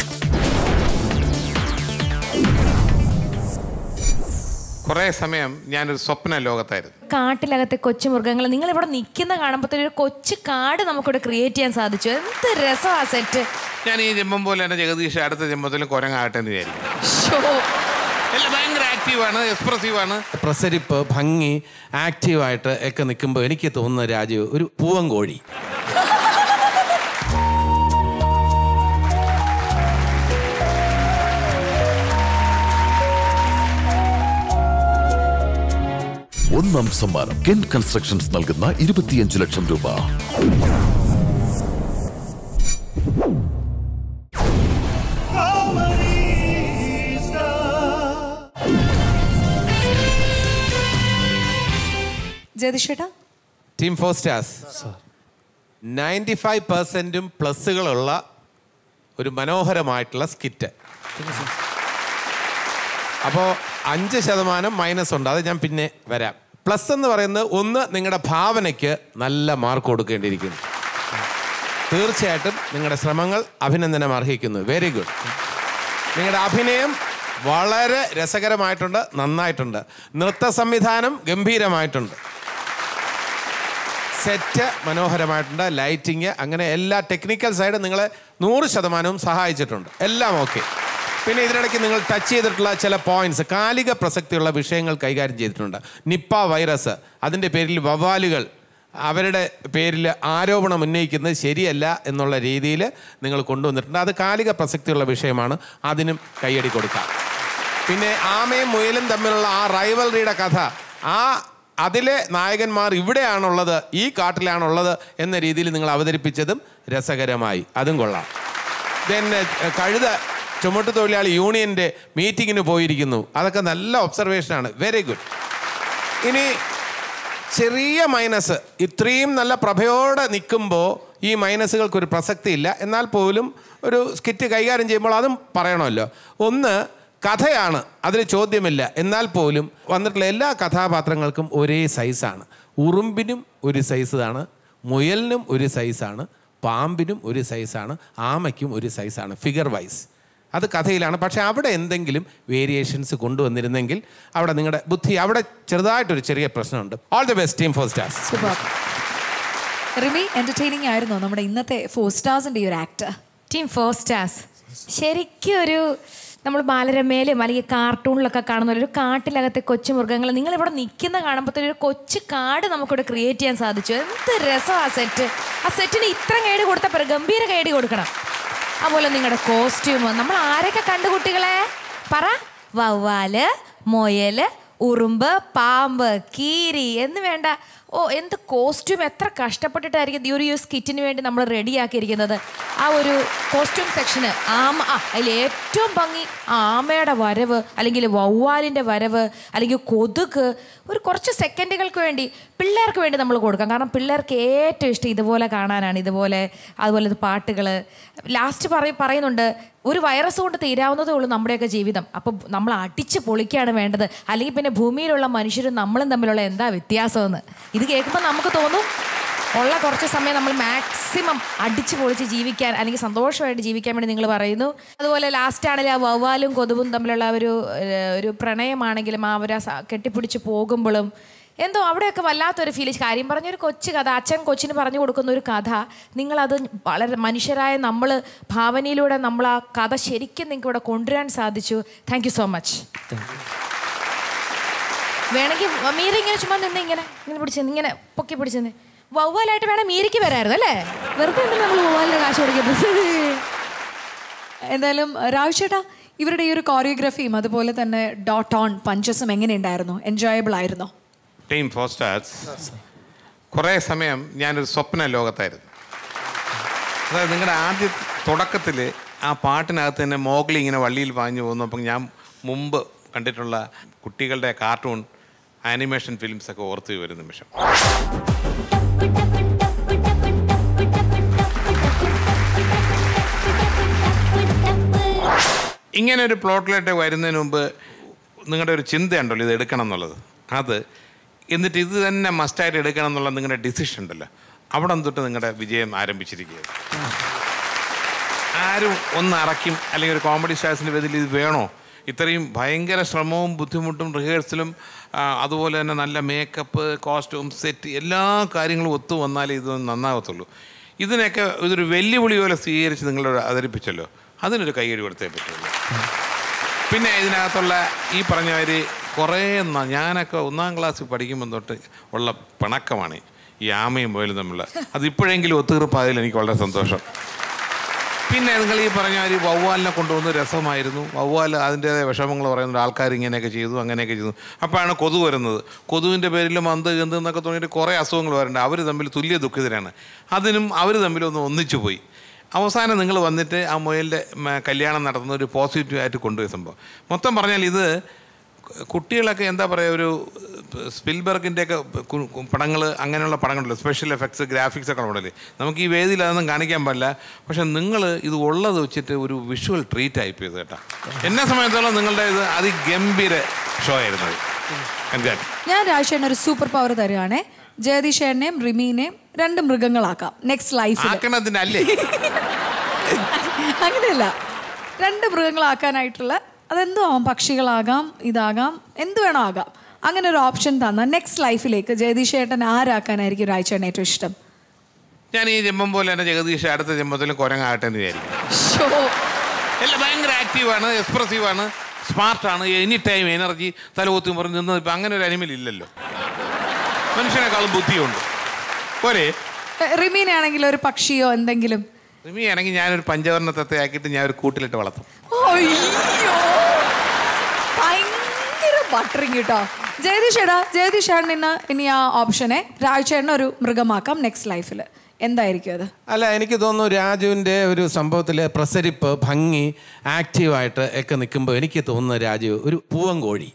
C: കുറെ സമയം ഞാനൊരു സ്വപ്ന ലോകത്തായിരുന്നു.
I: കാട്ടിലകത്തെ കൊച്ചു മൃഗങ്ങൾ നിങ്ങൾ ഇവിടെ നിൽക്കുന്ന കാണുമ്പോൾ ഒരു കൊച്ചു കാട് നമുക്കിവിടെ ക്രിയേറ്റ് ചെയ്യാൻ സാധിച്ചു. എന്ത് രസമാ സെറ്റ്.
C: ഞാൻ ഈ ജന്മം പോലെ തന്നെ ജഗദീഷ് അടുത്ത ജന്മത്തിൽ കുരങ്ങാകട്ടെ എന്ന് വിചാരിക്കും. എല്ലാം ഭയങ്കര ആക്റ്റീവാണ്, എക്സ്പ്രസീവാണ്. പ്രസരിപ്പ്, ഭംഗി, ആക്റ്റീവായിട്ട് ഒക്കെ നിൽക്കുമ്പോൾ എനിക്ക് തോന്നുന്ന രാജു ഒരു പൂവൻ കോഴി.
O: ഒന്നാം സമ്മാനം കെൻ കൺസ്ട്രക്ഷൻസ് നൽകുന്ന 25 ലക്ഷം രൂപ.
C: ടീം 4 സ്റ്റാർസ് 95% പ്ലസുകളുള്ള ഒരു മനോഹരമായിട്ടുള്ള സ്കിറ്റ്. അപ്പോൾ 5% മൈനസ് ഉണ്ട്. അത് ഞാൻ പിന്നെ വരാം. പ്ലസ് എന്ന് പറയുന്നത് ഒന്ന്, നിങ്ങളുടെ ഭാവനയ്ക്ക് നല്ല മാർക്ക് കൊടുക്കേണ്ടിയിരിക്കുന്നു. തീർച്ചയായിട്ടും നിങ്ങളുടെ ശ്രമങ്ങൾ അഭിനന്ദനം അർഹിക്കുന്നു. Very good. നിങ്ങളുടെ അഭിനയം വളരെ രസകരമായിട്ടുണ്ട്, നന്നായിട്ടുണ്ട്. നൃത്ത സംവിധാനം ഗംഭീരമായിട്ടുണ്ട്. സെറ്റ് മനോഹരമായിട്ടുണ്ട്. ലൈറ്റിങ്, അങ്ങനെ എല്ലാ ടെക്നിക്കൽ സൈഡും നിങ്ങളെ 100% സഹായിച്ചിട്ടുണ്ട്. എല്ലാം ഓക്കെ. പിന്നെ ഇതിനിടയ്ക്ക് നിങ്ങൾ ടച്ച് ചെയ്തിട്ടുള്ള ചില പോയിന്റ്സ്, കാലിക പ്രസക്തിയുള്ള വിഷയങ്ങൾ കൈകാര്യം ചെയ്തിട്ടുണ്ട്. നിപ്പ വൈറസ്, അതിൻ്റെ പേരിൽ വവ്വാലുകൾ അവരുടെ പേരിൽ ആരോപണം ഉന്നയിക്കുന്നത് ശരിയല്ല എന്നുള്ള രീതിയിൽ നിങ്ങൾ കൊണ്ടുവന്നിട്ടുണ്ട്. അത് കാലിക പ്രസക്തിയുള്ള വിഷയമാണ്. അതിനും കയ്യടി കൊടുക്കാം. പിന്നെ ആമയും മുയലും തമ്മിലുള്ള ആ റൈവൽറിയുടെ കഥ, അതിലെ നായകന്മാർ ഇവിടെയാണുള്ളത്, ഈ കാട്ടിലാണുള്ളത് എന്ന രീതിയിൽ നിങ്ങൾ അവതരിപ്പിച്ചതും രസകരമായി. അതും കൊള്ളാം. പിന്നെ കഴുത ചുമട്ടു തൊഴിലാളി യൂണിയൻ്റെ മീറ്റിങ്ങിന് പോയിരിക്കുന്നു. അതൊക്കെ നല്ല ഒബ്സർവേഷനാണ്. Very good. ഇനി ചെറിയ മൈനസ്, ഇത്രയും നല്ല പ്രഭയോടെ നിൽക്കുമ്പോൾ ഈ മൈനസുകൾക്കൊരു പ്രസക്തിയില്ല. എന്നാൽ പോലും ഒരു സ്കിറ്റ് കൈകാര്യം ചെയ്യുമ്പോൾ അതും പറയണമല്ലോ. ഒന്ന്, കഥയാണ്, അതിൽ ചോദ്യമില്ല. എന്നാൽ പോലും വന്നിട്ടുള്ള എല്ലാ കഥാപാത്രങ്ങൾക്കും ഒരേ സൈസാണ്. ഉറുമ്പിനും ഒരു സൈസാണ്, മുയലിനും ഒരു സൈസാണ്, പാമ്പിനും ഒരു സൈസാണ്, ആമയ്ക്കും ഒരു സൈസാണ്. ഫിഗർ വൈസ് അത് കഥയിലാണ്. പക്ഷേ അവിടെ എന്തെങ്കിലും വേരിയേഷൻസ് കൊണ്ടുവന്നിരുന്നെങ്കിൽ അവിടെ നിങ്ങളുടെ ബുദ്ധി, അവിടെ ചെറുതായിട്ടൊരു ചെറിയ പ്രശ്നമുണ്ട്. All the best team 4 stars.
B: Rimi, entertaining ആയിരുന്നോ നമ്മുടെ ഇന്നത്തെ 4 സ്റ്റാർസിന്റെ ഈ ഒരു ആക്ട്?
I: ടീം 4 സ്റ്റാർസ് ശരിക്കും ഒരു നമ്മൾ ബാലരമയിലും അല്ലെങ്കിൽ കാർട്ടൂണിലൊക്കെ കാണുന്ന ഒരു കാട്ടിലകത്തെ കൊച്ചു മൃഗങ്ങൾ നിങ്ങളിവിടെ നിൽക്കുന്ന കാണുമ്പോൾ ഒരു കൊച്ചു കാട് നമുക്കിവിടെ ക്രിയേറ്റ് ചെയ്യാൻ സാധിച്ചു. എന്ത് രസമാണ് ആ സെറ്റ്. ആ സെറ്റിന് ഇത്ര കൈഡ് കൊടുത്തപ്പോൾ ഗംഭീര കൈഡ് കൊടുക്കണം. അതുപോലെ നിങ്ങളുടെ കോസ്റ്റ്യൂം നമ്മൾ ആരൊക്കെ കണ്ടു കുട്ടികളെ? പറ. വവ്വാല്, മുയൽ, ഉറുമ്പ്, പാമ്പ്, കീരി എന്ന് വേണ്ട. ഓ, എന്ത് കോസ്റ്റ്യൂം, എത്ര കഷ്ടപ്പെട്ടിട്ടായിരിക്കും ഈ ഒരു സ്കിറ്റിന് വേണ്ടി നമ്മൾ റെഡിയാക്കിയിരിക്കുന്നത്. ആ ഒരു കോസ്റ്റ്യൂം സെക്ഷന് അതിൽ ഏറ്റവും ഭംഗി ആമയുടെ വരവ്, അല്ലെങ്കിൽ വവ്വാലിൻ്റെ വരവ്, അല്ലെങ്കിൽ കൊതുക്. ഒരു കുറച്ച് സെക്കൻഡുകൾക്ക് വേണ്ടി പിള്ളേർക്ക് വേണ്ടി നമ്മൾ കൊടുക്കാം. കാരണം പിള്ളേർക്ക് ഏറ്റവും ഇഷ്ടം ഇതുപോലെ കാണാനാണ്. അതുപോലെ പാട്ടുകൾ. ലാസ്റ്റ് പറയുന്നുണ്ട് ഒരു വൈറസ് കൊണ്ട് തീരാവുന്നതേ ഉള്ളൂ നമ്മുടെയൊക്കെ ജീവിതം. അപ്പം നമ്മൾ അടിച്ച് പൊളിക്കുകയാണ് വേണ്ടത്. അല്ലെങ്കിൽ പിന്നെ ഭൂമിയിലുള്ള മനുഷ്യരും നമ്മളും തമ്മിലുള്ള എന്താ വ്യത്യാസമെന്ന്. ഇത് കേൾക്കുമ്പോൾ നമുക്ക് തോന്നും ഉള്ള കുറച്ച് സമയം നമ്മൾ മാക്സിമം അടിച്ച് പൊളിച്ച് ജീവിക്കാൻ, അല്ലെങ്കിൽ സന്തോഷമായിട്ട് ജീവിക്കാൻ വേണ്ടി നിങ്ങൾ പറയുന്നു. അതുപോലെ ലാസ്റ്റാണെങ്കിൽ ആ വവ്വാലും കൊതുകും തമ്മിലുള്ള ഒരു പ്രണയമാണെങ്കിലും അവരെ കെട്ടിപ്പിടിച്ച് പോകുമ്പോഴും എന്തോ അവിടെയൊക്കെ വല്ലാത്തൊരു ഫീലിംഗ്. കാര്യം പറഞ്ഞൊരു കൊച്ചു കഥ, അച്ഛൻ കൊച്ചിന് പറഞ്ഞു കൊടുക്കുന്ന ഒരു കഥ, നിങ്ങളത് വളരെ മനുഷ്യരായ നമ്മൾ ഭാവനയിലൂടെ നമ്മൾ ആ കഥ ശരിക്കും നിങ്ങൾക്ക് ഇവിടെ കൊണ്ടുവരാൻ സാധിച്ചു. Thank you so much. വേണമെങ്കിൽ മീര ഇങ്ങനെ ചുമ്മാ നിന്ന് ഇങ്ങനെ പിടിച്ചെന്ന്, ഇങ്ങനെ പൊക്കി പിടിച്ചെന്ന് വവ്വാലായിട്ട് വേണം മീരയ്ക്ക് വരായിരുന്നു അല്ലേ? വെറുതെ നമ്മൾ വവ്വാലിൻ്റെ കാശ് കൊടുക്കുന്നത്.
B: എന്തായാലും രാജേട്ടാ, ഇവരുടെ ഈ ഒരു കോറിയോഗ്രാഫിയും അതുപോലെ തന്നെ ഡോട്ട് ഓൺ പഞ്ചസും എങ്ങനെയുണ്ടായിരുന്നു? എൻജോയബിൾ ആയിരുന്നോ?
C: ടീം 4 സ്റ്റാർസ് കുറേ സമയം ഞാനൊരു സ്വപ്ന ലോകത്തായിരുന്നു. അതായത് നിങ്ങളുടെ ആദ്യ തുടക്കത്തിൽ ആ പാട്ടിനകത്ത് തന്നെ മോഗ്ലി ഇങ്ങനെ വള്ളിയിൽ പാഞ്ഞു പോകുന്നു. അപ്പം ഞാൻ മുമ്പ് കണ്ടിട്ടുള്ള കുട്ടികളുടെ കാർട്ടൂൺ ആനിമേഷൻ ഫിലിംസൊക്കെ ഓർത്ത് വരുന്ന നിമിഷം. ഇങ്ങനെ ഒരു പ്ലോട്ടിലോട്ട് വരുന്നതിന് മുമ്പ് നിങ്ങളുടെ ഒരു ചിന്തയുണ്ടല്ലോ ഇത് എടുക്കണം എന്നുള്ളത്, അത് എന്നിട്ട് ഇത് തന്നെ മസ്റ്റായിട്ട് എടുക്കണം എന്നുള്ള നിങ്ങളുടെ ഡിസിഷൻ ഉണ്ടല്ലോ, അവിടെ തൊട്ട് നിങ്ങളുടെ വിജയം ആരംഭിച്ചിരിക്കുകയാണ്. ആരും ഒന്ന് അറയ്ക്കും അല്ലെങ്കിൽ ഒരു കോമഡി സ്റ്റാർസിൻ്റെ പേരിൽ ഇത് വേണോ, ഇത്രയും ഭയങ്കര ശ്രമവും ബുദ്ധിമുട്ടും റിഹേഴ്സലും അതുപോലെ തന്നെ നല്ല മേക്കപ്പ്, കോസ്റ്റ്യൂം, സെറ്റ് എല്ലാ കാര്യങ്ങളും ഒത്തു വന്നാലേ ഇതൊന്നും നന്നാകത്തുള്ളൂ. ഇതിനൊക്കെ ഇതൊരു വെല്ലുവിളി പോലെ സ്വീകരിച്ച് നിങ്ങളോട് അവതരിപ്പിച്ചല്ലോ, അതിനൊരു കൈയടി കൊടുത്തേ പറ്റുള്ളൂ. പിന്നെ ഇതിനകത്തുള്ള ഈ പറഞ്ഞവർ കുറേ ഞാനൊക്കെ 1ാം ക്ലാസ്സിൽ പഠിക്കുമ്പോൾ തൊട്ട് ഉള്ള പിണക്കമാണ് ഈ ആമയും പോയാലും തമ്മിലുള്ള, അതിപ്പോഴെങ്കിലും ഒത്തുതീർപ്പായതിൽ എനിക്ക് വളരെ സന്തോഷം. പിന്നെ നിങ്ങൾ ഈ പറഞ്ഞ വവ്വാലിനെ കൊണ്ടുവന്ന് രസമായിരുന്നു. വവ്വാൽ അതിൻ്റേതായ വിഷമങ്ങൾ പറയുന്നുണ്ട്, ആൾക്കാർ ഇങ്ങനെയൊക്കെ ചെയ്തു അങ്ങനെയൊക്കെ ചെയ്തു. അപ്പോഴാണ് കൊതു വരുന്നത്. കൊതുവിൻ്റെ പേരിൽ മന്ത് ഗന്ത് എന്നൊക്കെ തോന്നിയിട്ട് കുറേ അസുഖങ്ങൾ വരുന്നുണ്ട്. അവർ തമ്മിൽ തുല്യ ദുഃഖിതരാണ്. അതിനും അവർ തമ്മിലൊന്ന് ഒന്നിച്ചു പോയി. അവസാനം നിങ്ങൾ വന്നിട്ട് ആ മുയലിൻ്റെ കല്യാണം നടത്തുന്ന ഒരു പോസിറ്റീവായിട്ട് കൊണ്ടുപോയ സംഭവം. മൊത്തം പറഞ്ഞാൽ ഇത് കുട്ടികളൊക്കെ എന്താ പറയുക, ഒരു സ്പിൽബർഗിൻ്റെയൊക്കെ പടങ്ങൾ, അങ്ങനെയുള്ള പടങ്ങളുണ്ടല്ലോ, സ്പെഷ്യൽ എഫക്ട്സ്, ഗ്രാഫിക്സ് ഒക്കെ ഉണ്ടല്ലേ, നമുക്ക് ഈ വേദിയിൽ അതൊന്നും കാണിക്കാൻ പാടില്ല. പക്ഷെ നിങ്ങൾ ഇത് ഉള്ളത് വെച്ചിട്ട് ഒരു വിഷ്വൽ ട്രീറ്റ് ആയിപ്പോയത് കേട്ടോ. എന്നെ സമയത്തോളം നിങ്ങളുടെ ഇത് അതിഗംഭീര ഷോ ആയിരുന്നത്.
B: ഞാൻ രാജേട്ടൻ ഒരു സൂപ്പർ പവർ തരുവാണേ. ജഗദീഷേട്ടനെയും റിമീനെയും 2 മൃഗങ്ങളാക്കാം നെക്സ്റ്റ് ലൈഫിൽ. അങ്ങനെയല്ല, 2 മൃഗങ്ങളാക്കാനായിട്ടുള്ള അതെന്തോ ആവാം, പക്ഷികളാകാം, ഇതാകാം, എന്ത് വേണോ ആകാം. അങ്ങനെ ഒരു ഓപ്ഷൻ തന്നാൽ നെക്സ്റ്റ് ലൈഫിലേക്ക് ജഗദീഷേട്ടൻ ആരാക്കാനായിരിക്കും രാജേട്ടൻ ഏറ്റവും ഇഷ്ടം?
C: ഞാൻ ഈ ജന്മം പോലെ തന്നെ ജഗദീഷ് അടുത്ത ജന്മത്തിലും കുരങ്ങാകട്ടെ എന്ന് വിചാരിക്കും. എല്ലാം ഭയങ്കര ആക്റ്റീവാണ്, എക്സ്പ്രസീവാണ്, സ്മാർട്ടാണ്, എനി ടൈം എനർജി, തലകുത്തി പറഞ്ഞ് നിന്ന്. ഇപ്പം അങ്ങനെ ഒരു അനിമൽ ഇല്ലല്ലോ, മനുഷ്യനേക്കാളും ബുദ്ധിയുണ്ട്. പോരെ
B: റിമീനെ ആണെങ്കിൽ ഒരു പക്ഷിയോ എന്തെങ്കിലും?
C: റിമി ആണെങ്കിൽ ഞാനൊരു പഞ്ചവർണ്ണത്തെ ആക്കിയിട്ട് ഞാൻ ഒരു കൂട്ടിലിട്ട് വളർത്തും.
B: ഭയങ്കര ബട്ടറിങ് കേട്ടോ. ജഗദീഷേട്ടൻ ഇനി ആ ഓപ്ഷനെ രാജേട്ടനെ ഒരു മൃഗമാക്കാം നെക്സ്റ്റ് ലൈഫിൽ, എന്തായിരിക്കും അത്?
C: അല്ല, എനിക്ക് തോന്നുന്നു രാജുവിൻ്റെ ഒരു സംഭവത്തിൽ പ്രസരിപ്പ്, ഭംഗി, ആക്റ്റീവായിട്ട് ഒക്കെ നിൽക്കുമ്പോൾ എനിക്ക് തോന്നുന്നു രാജു ഒരു പൂവൻകോഴി.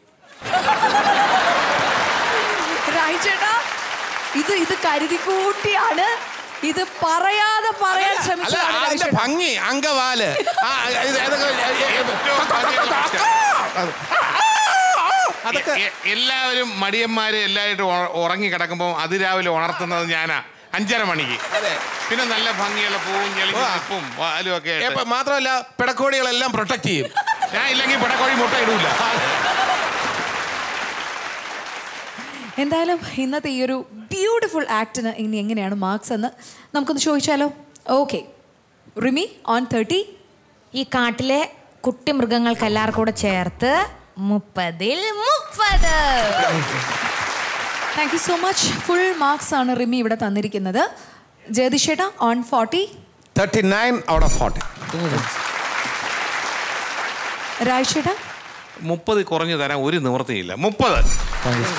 B: രാജേട്ടാ, ഇത് കരുതിക്കൂട്ടിയാണ്, ഇത് പറയാതെ പറയാൻ ശ്രമിച്ചു.
C: ഭംഗി, അങ്കവാല്, അതൊക്കെ എല്ലാവരും മടിയന്മാര് എല്ലാവരും ഉറങ്ങി കിടക്കുമ്പോൾ അതിരാവിലെ ഉണർത്തുന്നത് ഞാനാ 5:30 മണിക്ക്. പിന്നെ നല്ല ഭംഗിയുള്ള പൂവും ചെളിപ്പും വാലും ഒക്കെ. മാത്രമല്ല പിടക്കോഴികളെല്ലാം പ്രൊട്ടക്ട് ചെയ്യും. ഞാൻ ഇല്ലെങ്കിൽ പിടക്കോഴി മുട്ട ഇടൂല.
B: എന്തായാലും ഇന്നത്തെ ഈ ഒരു ബ്യൂട്ടിഫുൾ ആക്ടിന് ഇനി എങ്ങനെയാണ് മാർക്സ് എന്ന് നമുക്കൊന്ന് ചോദിച്ചാലോ? Okay, Rimi on 30.
I: ഈ കാട്ടിലെ കുട്ടി മൃഗങ്ങൾക്ക് എല്ലാവർക്കും കൂടെ ചേർത്ത് 30-ൽ 30.
B: Thank you so much. Full marks ആണ് റിമി ഇവിടെ തന്നിരിക്കുന്നത്. ജഗദീഷേട്ടാ ഓൺ 40.
C: 39 out of 40.
B: രാജേട്ടാ
C: 30 കുറഞ്ഞു തരാൻ ഒരു നിവൃത്തിയില്ല. 30.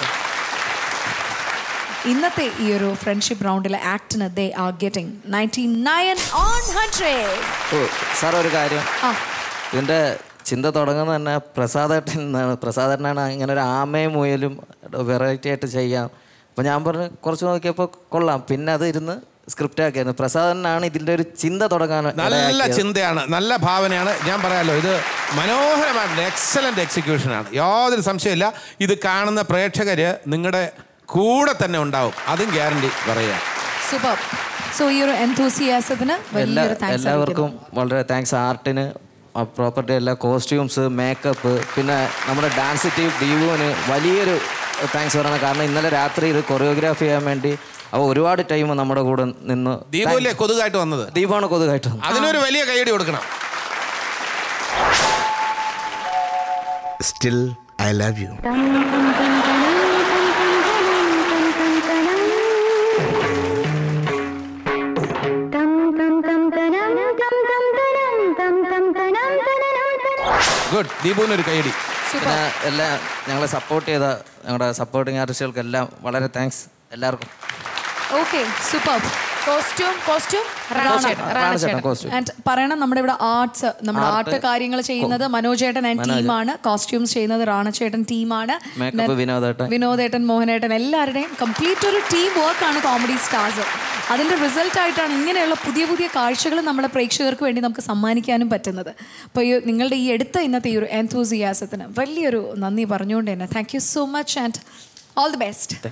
B: ഇന്നത്തെ ഈ ഒരു ഫ്രണ്ട്ഷിപ്പ് റൗണ്ടിലെ ആക്ടിന് they are getting 99 on 100.
P: Sir ഒരു കാര്യം, ഇതിൻ്റെ ചിന്ത തുടങ്ങുന്നത് തന്നെ പ്രസാദേട്ടൻ നിന്നാണ്. പ്രസാദേട്ടനാണ് ഇങ്ങനെ ഒരു ആമയും മുയലും വെറൈറ്റി ആയിട്ട് ചെയ്യാം. അപ്പോൾ ഞാൻ പറഞ്ഞു കുറച്ച് നോക്കിയപ്പോൾ കൊള്ളാം. പിന്നെ അത് ഇരുന്ന് സ്ക്രിപ്റ്റ് ആക്കിയായിരുന്നു. പ്രസാദേട്ടനാണ് ഇതിൻ്റെ ഒരു ചിന്ത തുടങ്ങാൻ.
C: നല്ല ചിന്തയാണ്, നല്ല ഭാവനയാണ്. ഞാൻ പറയാമല്ലോ, ഇത് മനോഹരമായിട്ടുള്ള എക്സലൻ്റ് എക്സിക്യൂഷനാണ്, യാതൊരു സംശയമില്ല. ഇത് കാണുന്ന പ്രേക്ഷകർ നിങ്ങളുടെ കൂടെ തന്നെ ഉണ്ടാവും, അതും ഗ്യാരണ്ടി പറയാം.
B: സൂപ്പർ. സോ ഈ ഒരു എൻതൂസിയാസത്തിന് വലിയൊരു താങ്ക്സ്.
P: എല്ലാവർക്കും വളരെ താങ്ക്സ്. ആർട്ടിന്, പ്രോപ്പർട്ടി, എല്ലാ കോസ്റ്റ്യൂംസ്, മേക്കപ്പ്, പിന്നെ നമ്മുടെ ഡാൻസ് ടീം ദീപുവിന് വലിയൊരു താങ്ക്സ് പറയണം. കാരണം ഇന്നലെ രാത്രി ഇത് കൊറിയോഗ്രാഫി ചെയ്യാൻ വേണ്ടി അപ്പോൾ ഒരുപാട് ടൈം നമ്മുടെ കൂടെ നിന്ന്.
C: ദീപുല്ലേ കൊതുകായിട്ട് വന്നത്?
P: ദീപാണ് കൊതുകായിട്ട് വന്നത്.
C: അതിനൊരു വലിയ കൈയടി കൊടുക്കണം.
L: Still I love you.
J: tam tam tam tam tam tam tam tam tam tam
C: good. ദീപുവിനൊരു കൈയടി.
P: പിന്നെ എല്ലാം ഞങ്ങളെ സപ്പോർട്ട് ചെയ്ത ഞങ്ങളുടെ സപ്പോർട്ടിങ് ആർട്ടിസ്റ്റുകൾക്കെല്ലാം വളരെ താങ്ക്സ് എല്ലാവർക്കും.
B: Okay, super.
I: കോസ്റ്റ്യൂം
B: ആൻഡ് പറയണം, നമ്മുടെ ഇവിടെ നമ്മുടെ ആർട്ട് കാര്യങ്ങൾ ചെയ്യുന്നത് മനോജേട്ടൻ ആൻഡ് ടീമാണ്. കോസ്റ്റ്യൂംസ് ചെയ്യുന്നത് റാണച്ചേട്ടൻ ടീമാണ്. വിനോദേട്ടൻ, മോഹനേട്ടൻ, എല്ലാവരുടെയും കംപ്ലീറ്റ് ഒരു ടീം വർക്കാണ് കോമഡി സ്റ്റാർസ്. അതിൻ്റെ റിസൾട്ടായിട്ടാണ് ഇങ്ങനെയുള്ള പുതിയ പുതിയ കാഴ്ചകൾ നമ്മുടെ പ്രേക്ഷകർക്ക് വേണ്ടി നമുക്ക് സമ്മാനിക്കാനും പറ്റുന്നത്. അപ്പോൾ നിങ്ങളുടെ ഈ ഇന്നത്തെ ഈ ഒരു എൻതൂസിയാസത്തിന് വലിയൊരു നന്ദി പറഞ്ഞുകൊണ്ട് തന്നെ thank you so much and all the best.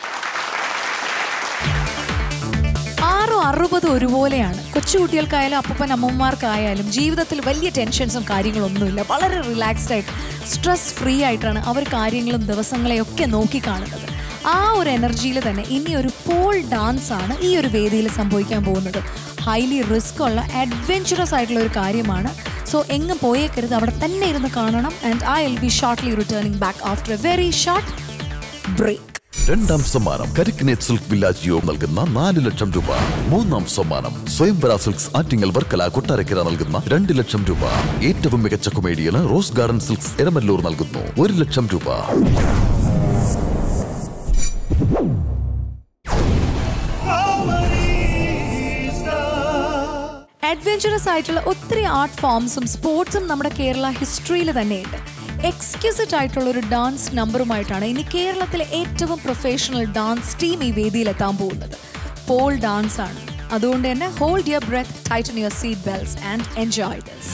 B: 60 ഒരുപോലെയാണ്. കൊച്ചുകുട്ടികൾക്കായാലും അപ്പൂപ്പൻ അമ്മമാർക്കായാലും ജീവിതത്തിൽ വലിയ ടെൻഷൻസും കാര്യങ്ങളൊന്നുമില്ല. വളരെ റിലാക്സ്ഡ് ആയിട്ട് സ്ട്രെസ് ഫ്രീ ആയിട്ടാണ് അവർ കാര്യങ്ങളും ദിവസങ്ങളെയൊക്കെ നോക്കിക്കാണുന്നത്. ആ ഒരു എനർജിയിൽ തന്നെ ഇനി ഒരു പോൾ ഡാൻസ് ആണ് ഈ ഒരു വേദിയിൽ സംഭവിക്കാൻ പോകുന്നത്. ഹൈലി റിസ്ക് ഉള്ള അഡ്വെഞ്ചറസ് ആയിട്ടുള്ള ഒരു കാര്യമാണ്. സോ എങ്ങും പോയേക്കരുത്, അവിടെ തന്നെ ഇരുന്ന് കാണണം. And I will be shortly returning back after a very short break.
O: രണ്ടാം സമ്മാനം കരിക്കിനേറ്റ് സിൽക്ക് വില്ലാജിയോ നൽകുന്ന 4 ലക്ഷം രൂപ. മൂന്നാം സമ്മാനം സ്വയംവര സിൽക്സ് ആറ്റിങ്ങൽ വർക്കല കൊട്ടാരക്കര നൽകുന്ന 2 ലക്ഷം രൂപ. ഏറ്റവും മികച്ച കൊമേഡിയന് റോസ് ഗാർഡൻ സിൽക്സ് എരമല്ലൂർ നൽകുന്നു 1 ലക്ഷം രൂപ.
B: അഡ്വെഞ്ചറസ് ആയിട്ടുള്ള ഒത്തിരി ആർട്ട് ഫോംസും സ്പോർട്സും നമ്മുടെ കേരള ഹിസ്റ്ററിയിൽ തന്നെയുണ്ട്. എക്സ്ക്യൂസിറ്റ് ആയിട്ടുള്ള ഒരു ഡാൻസ് നമ്പറുമായിട്ടാണ് ഇനി കേരളത്തിലെ ഏറ്റവും പ്രൊഫഷണൽ ഡാൻസ് ടീം ഈ വേദിയിലെത്താൻ പോകുന്നത്. പോൾ ഡാൻസ് ആണ്. അതുകൊണ്ട് തന്നെ hold your breath, tighten your seat belts and enjoy this.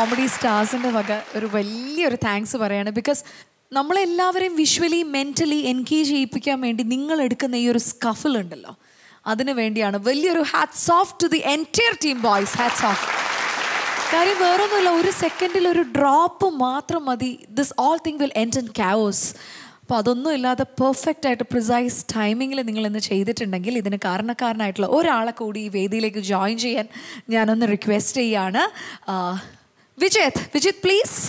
B: Comedy സ്റ്റാർസിൻ്റെ വക ഒരു വലിയൊരു താങ്ക്സ് പറയാണ്. ബിക്കോസ് നമ്മളെല്ലാവരെയും വിഷ്വലി മെൻ്റലി എൻഗേജ് ചെയ്യിപ്പിക്കാൻ വേണ്ടി നിങ്ങൾ എടുക്കുന്ന ഈ ഒരു സ്കഫിൽ ഉണ്ടല്ലോ, അതിനു വേണ്ടിയാണ് വലിയൊരു hats off to the entire team boys. Hats off. കാര്യം വേറൊന്നുമില്ല, ഒരു സെക്കൻഡിൽ ഒരു ഡ്രോപ്പ് മാത്രം മതി, this all thing will end in chaos. അപ്പോൾ അതൊന്നും ഇല്ലാതെ പെർഫെക്റ്റ് ആയിട്ട് പ്രിസൈസ് ടൈമിങ്ങിൽ നിങ്ങൾ ഇന്ന് ചെയ്തിട്ടുണ്ടെങ്കിൽ ഇതിന് കാരണക്കാരനായിട്ടുള്ള ഒരാളെ കൂടി ഈ വേദിയിലേക്ക് ജോയിൻ ചെയ്യാൻ ഞാനൊന്ന് റിക്വസ്റ്റ് ചെയ്യാണ്. Vijith please.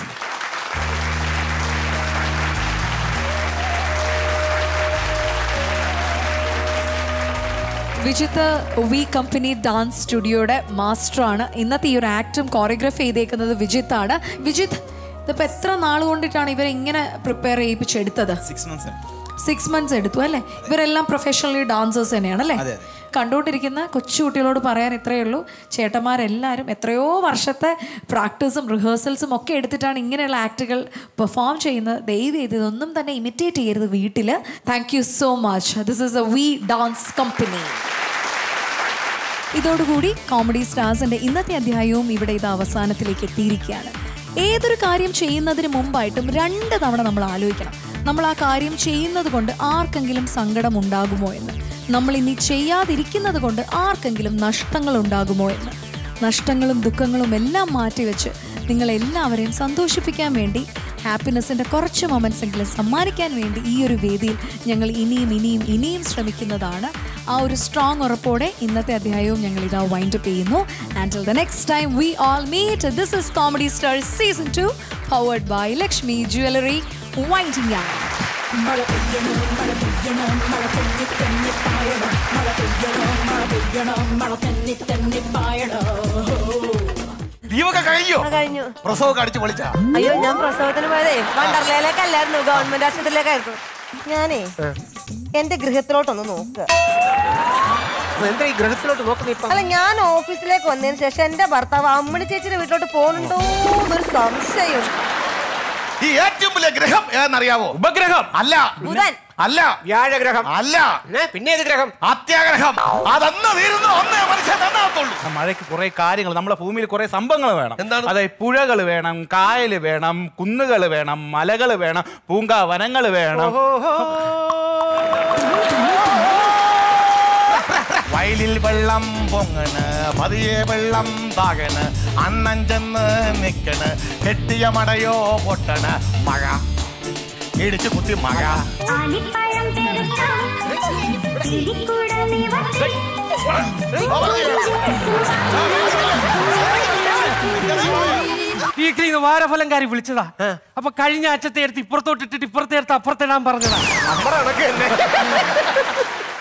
B: Vijith V company dance സ്റ്റുഡിയോയുടെ മാസ്റ്ററാണ്. ഇന്നത്തെ ഈ ഒരു ആക്റ്റും കോറിയോഗ്രാഫി ചെയ്തേക്കുന്നത് വിജിത്താണ്. വിജിത്ത്, ഇതിപ്പോൾ എത്ര നാൾ കൊണ്ടിട്ടാണ് ഇവരെ ഇങ്ങനെ പ്രിപ്പയർ ചെയ്യിപ്പിച്ചെടുത്തത്? 6 months എടുത്തു അല്ലേ? ഇവരെല്ലാം പ്രൊഫഷണലി ഡാൻസേഴ്സ് തന്നെയാണ് അല്ലേ? കണ്ടുകൊണ്ടിരിക്കുന്ന കൊച്ചുകുട്ടികളോട് പറയാൻ ഇത്രയേ ഉള്ളൂ, ചേട്ടന്മാരെല്ലാവരും എത്രയോ വർഷത്തെ പ്രാക്ടീസും റിഹേഴ്സൽസും ഒക്കെ എടുത്തിട്ടാണ് ഇങ്ങനെയുള്ള ആക്ടുകൾ പെർഫോം ചെയ്യുന്നത്. ദയവ് ചെയ്ത് ഇതൊന്നും തന്നെ ഇമിറ്റേറ്റ് ചെയ്യരുത് വീട്ടിൽ. Thank you so much. This is a V dance company. ഇതോടുകൂടി കോമഡി സ്റ്റാർസിൻ്റെ ഇന്നത്തെ അധ്യായവും ഇവിടെ ഇത് അവസാനത്തിലേക്ക് എത്തിയിരിക്കുകയാണ്. ഏതൊരു കാര്യം ചെയ്യുന്നതിന് മുമ്പായിട്ടും 2 തവണ നമ്മൾ ആലോചിക്കണം, നമ്മൾ ആ കാര്യം ചെയ്യുന്നത് കൊണ്ട് ആർക്കെങ്കിലും സങ്കടം ഉണ്ടാകുമോ എന്ന്, നമ്മൾ ഇനി ചെയ്യാതിരിക്കുന്നത് കൊണ്ട് ആർക്കെങ്കിലും നഷ്ടങ്ങൾ ഉണ്ടാകുമോ എന്ന്. നഷ്ടങ്ങളും ദുഃഖങ്ങളും എല്ലാം മാറ്റിവെച്ച് നിങ്ങളെല്ലാവരെയും സന്തോഷിപ്പിക്കാൻ വേണ്ടി, ഹാപ്പിനെസ്സിൻ്റെ കുറച്ച് മൊമെൻറ്റ്സ് എങ്കിലും സമ്മാനിക്കാൻ വേണ്ടി ഈ ഒരു വേദിയിൽ ഞങ്ങൾ ഇനിയും ശ്രമിക്കുന്നതാണ്. ആ ഒരു സ്ട്രോങ് ഉറപ്പോടെ ഇന്നത്തെ അധ്യായവും ഞങ്ങൾ ഇതാ വൈൻഡപ്പ് ചെയ്യുന്നു. Until the next time we all meet, this is Comedy Stars Season 2 powered by Lakshmi Jewelry, winding up.
Q: കഴിഞ്ഞു. പ്രസവമൊക്കെ അടിച്ചു പൊളിച്ച? അയ്യോ, ഞാൻ പ്രസവത്തിന് പോയതേ വണ്ടർലയിലേക്കല്ലായിരുന്നു, ഗവൺമെന്റ് ആശുപത്രിയിലേക്കായിരുന്നു. ഞാനേ എന്റെ ഗൃഹത്തിലോട്ടൊന്ന് നോക്കുക. അല്ല, ഞാൻ ഓഫീസിലേക്ക് വന്നതിന് ശേഷം എന്റെ ഭർത്താവ് അമ്മണി ചേച്ചിയുടെ വീട്ടിലോട്ട് പോകുന്നുണ്ടോ എന്നൊരു സംശയം.
R: ഈ ഏറ്റവും വലിയ ഗ്രഹം ഏതെന്നറിയാവോ? ഉപഗ്രഹം അല്ല, ബുധൻ അല്ല, വ്യാഴഗ്രഹം അല്ല, പിന്നെ ഏത് ഗ്രഹം? അത്യാഗ്രഹം. അതൊന്ന് തീരുന്നു, ഒന്നേ മനുഷ്യൻ നന്നാകത്തുള്ളൂ.
S: മഴയ്ക്ക് കുറെ കാര്യങ്ങൾ, നമ്മളെ ഭൂമിയിൽ കുറെ സംഭവങ്ങൾ വേണം. അതായത് പുഴകൾ വേണം, കായൽ വേണം, കുന്നുകൾ വേണം, മലകൾ വേണം, പൂങ്കാവനങ്ങൾ വേണം. വയലിൽ വെള്ളം പൊങ്ങണ്, പതിയെ വെള്ളം താകണ്, അണ്ണൻ ചെന്ന് നിക്കണ്, കെട്ടിയ മടയോ പൊട്ടണ്, മഴ ഇടിച്ചു കുത്തി മഴ.
M: വീട്ടിൽ വാരഫലംകാരി വിളിച്ചതാ. അപ്പൊ കഴിഞ്ഞ അച്ഛത്തെ എടുത്ത് ഇപ്പുറത്തോട്ടിട്ടിട്ട് ഇപ്പുറത്തെ എടുത്ത് അപ്പുറത്തിടാൻ പറഞ്ഞതാ.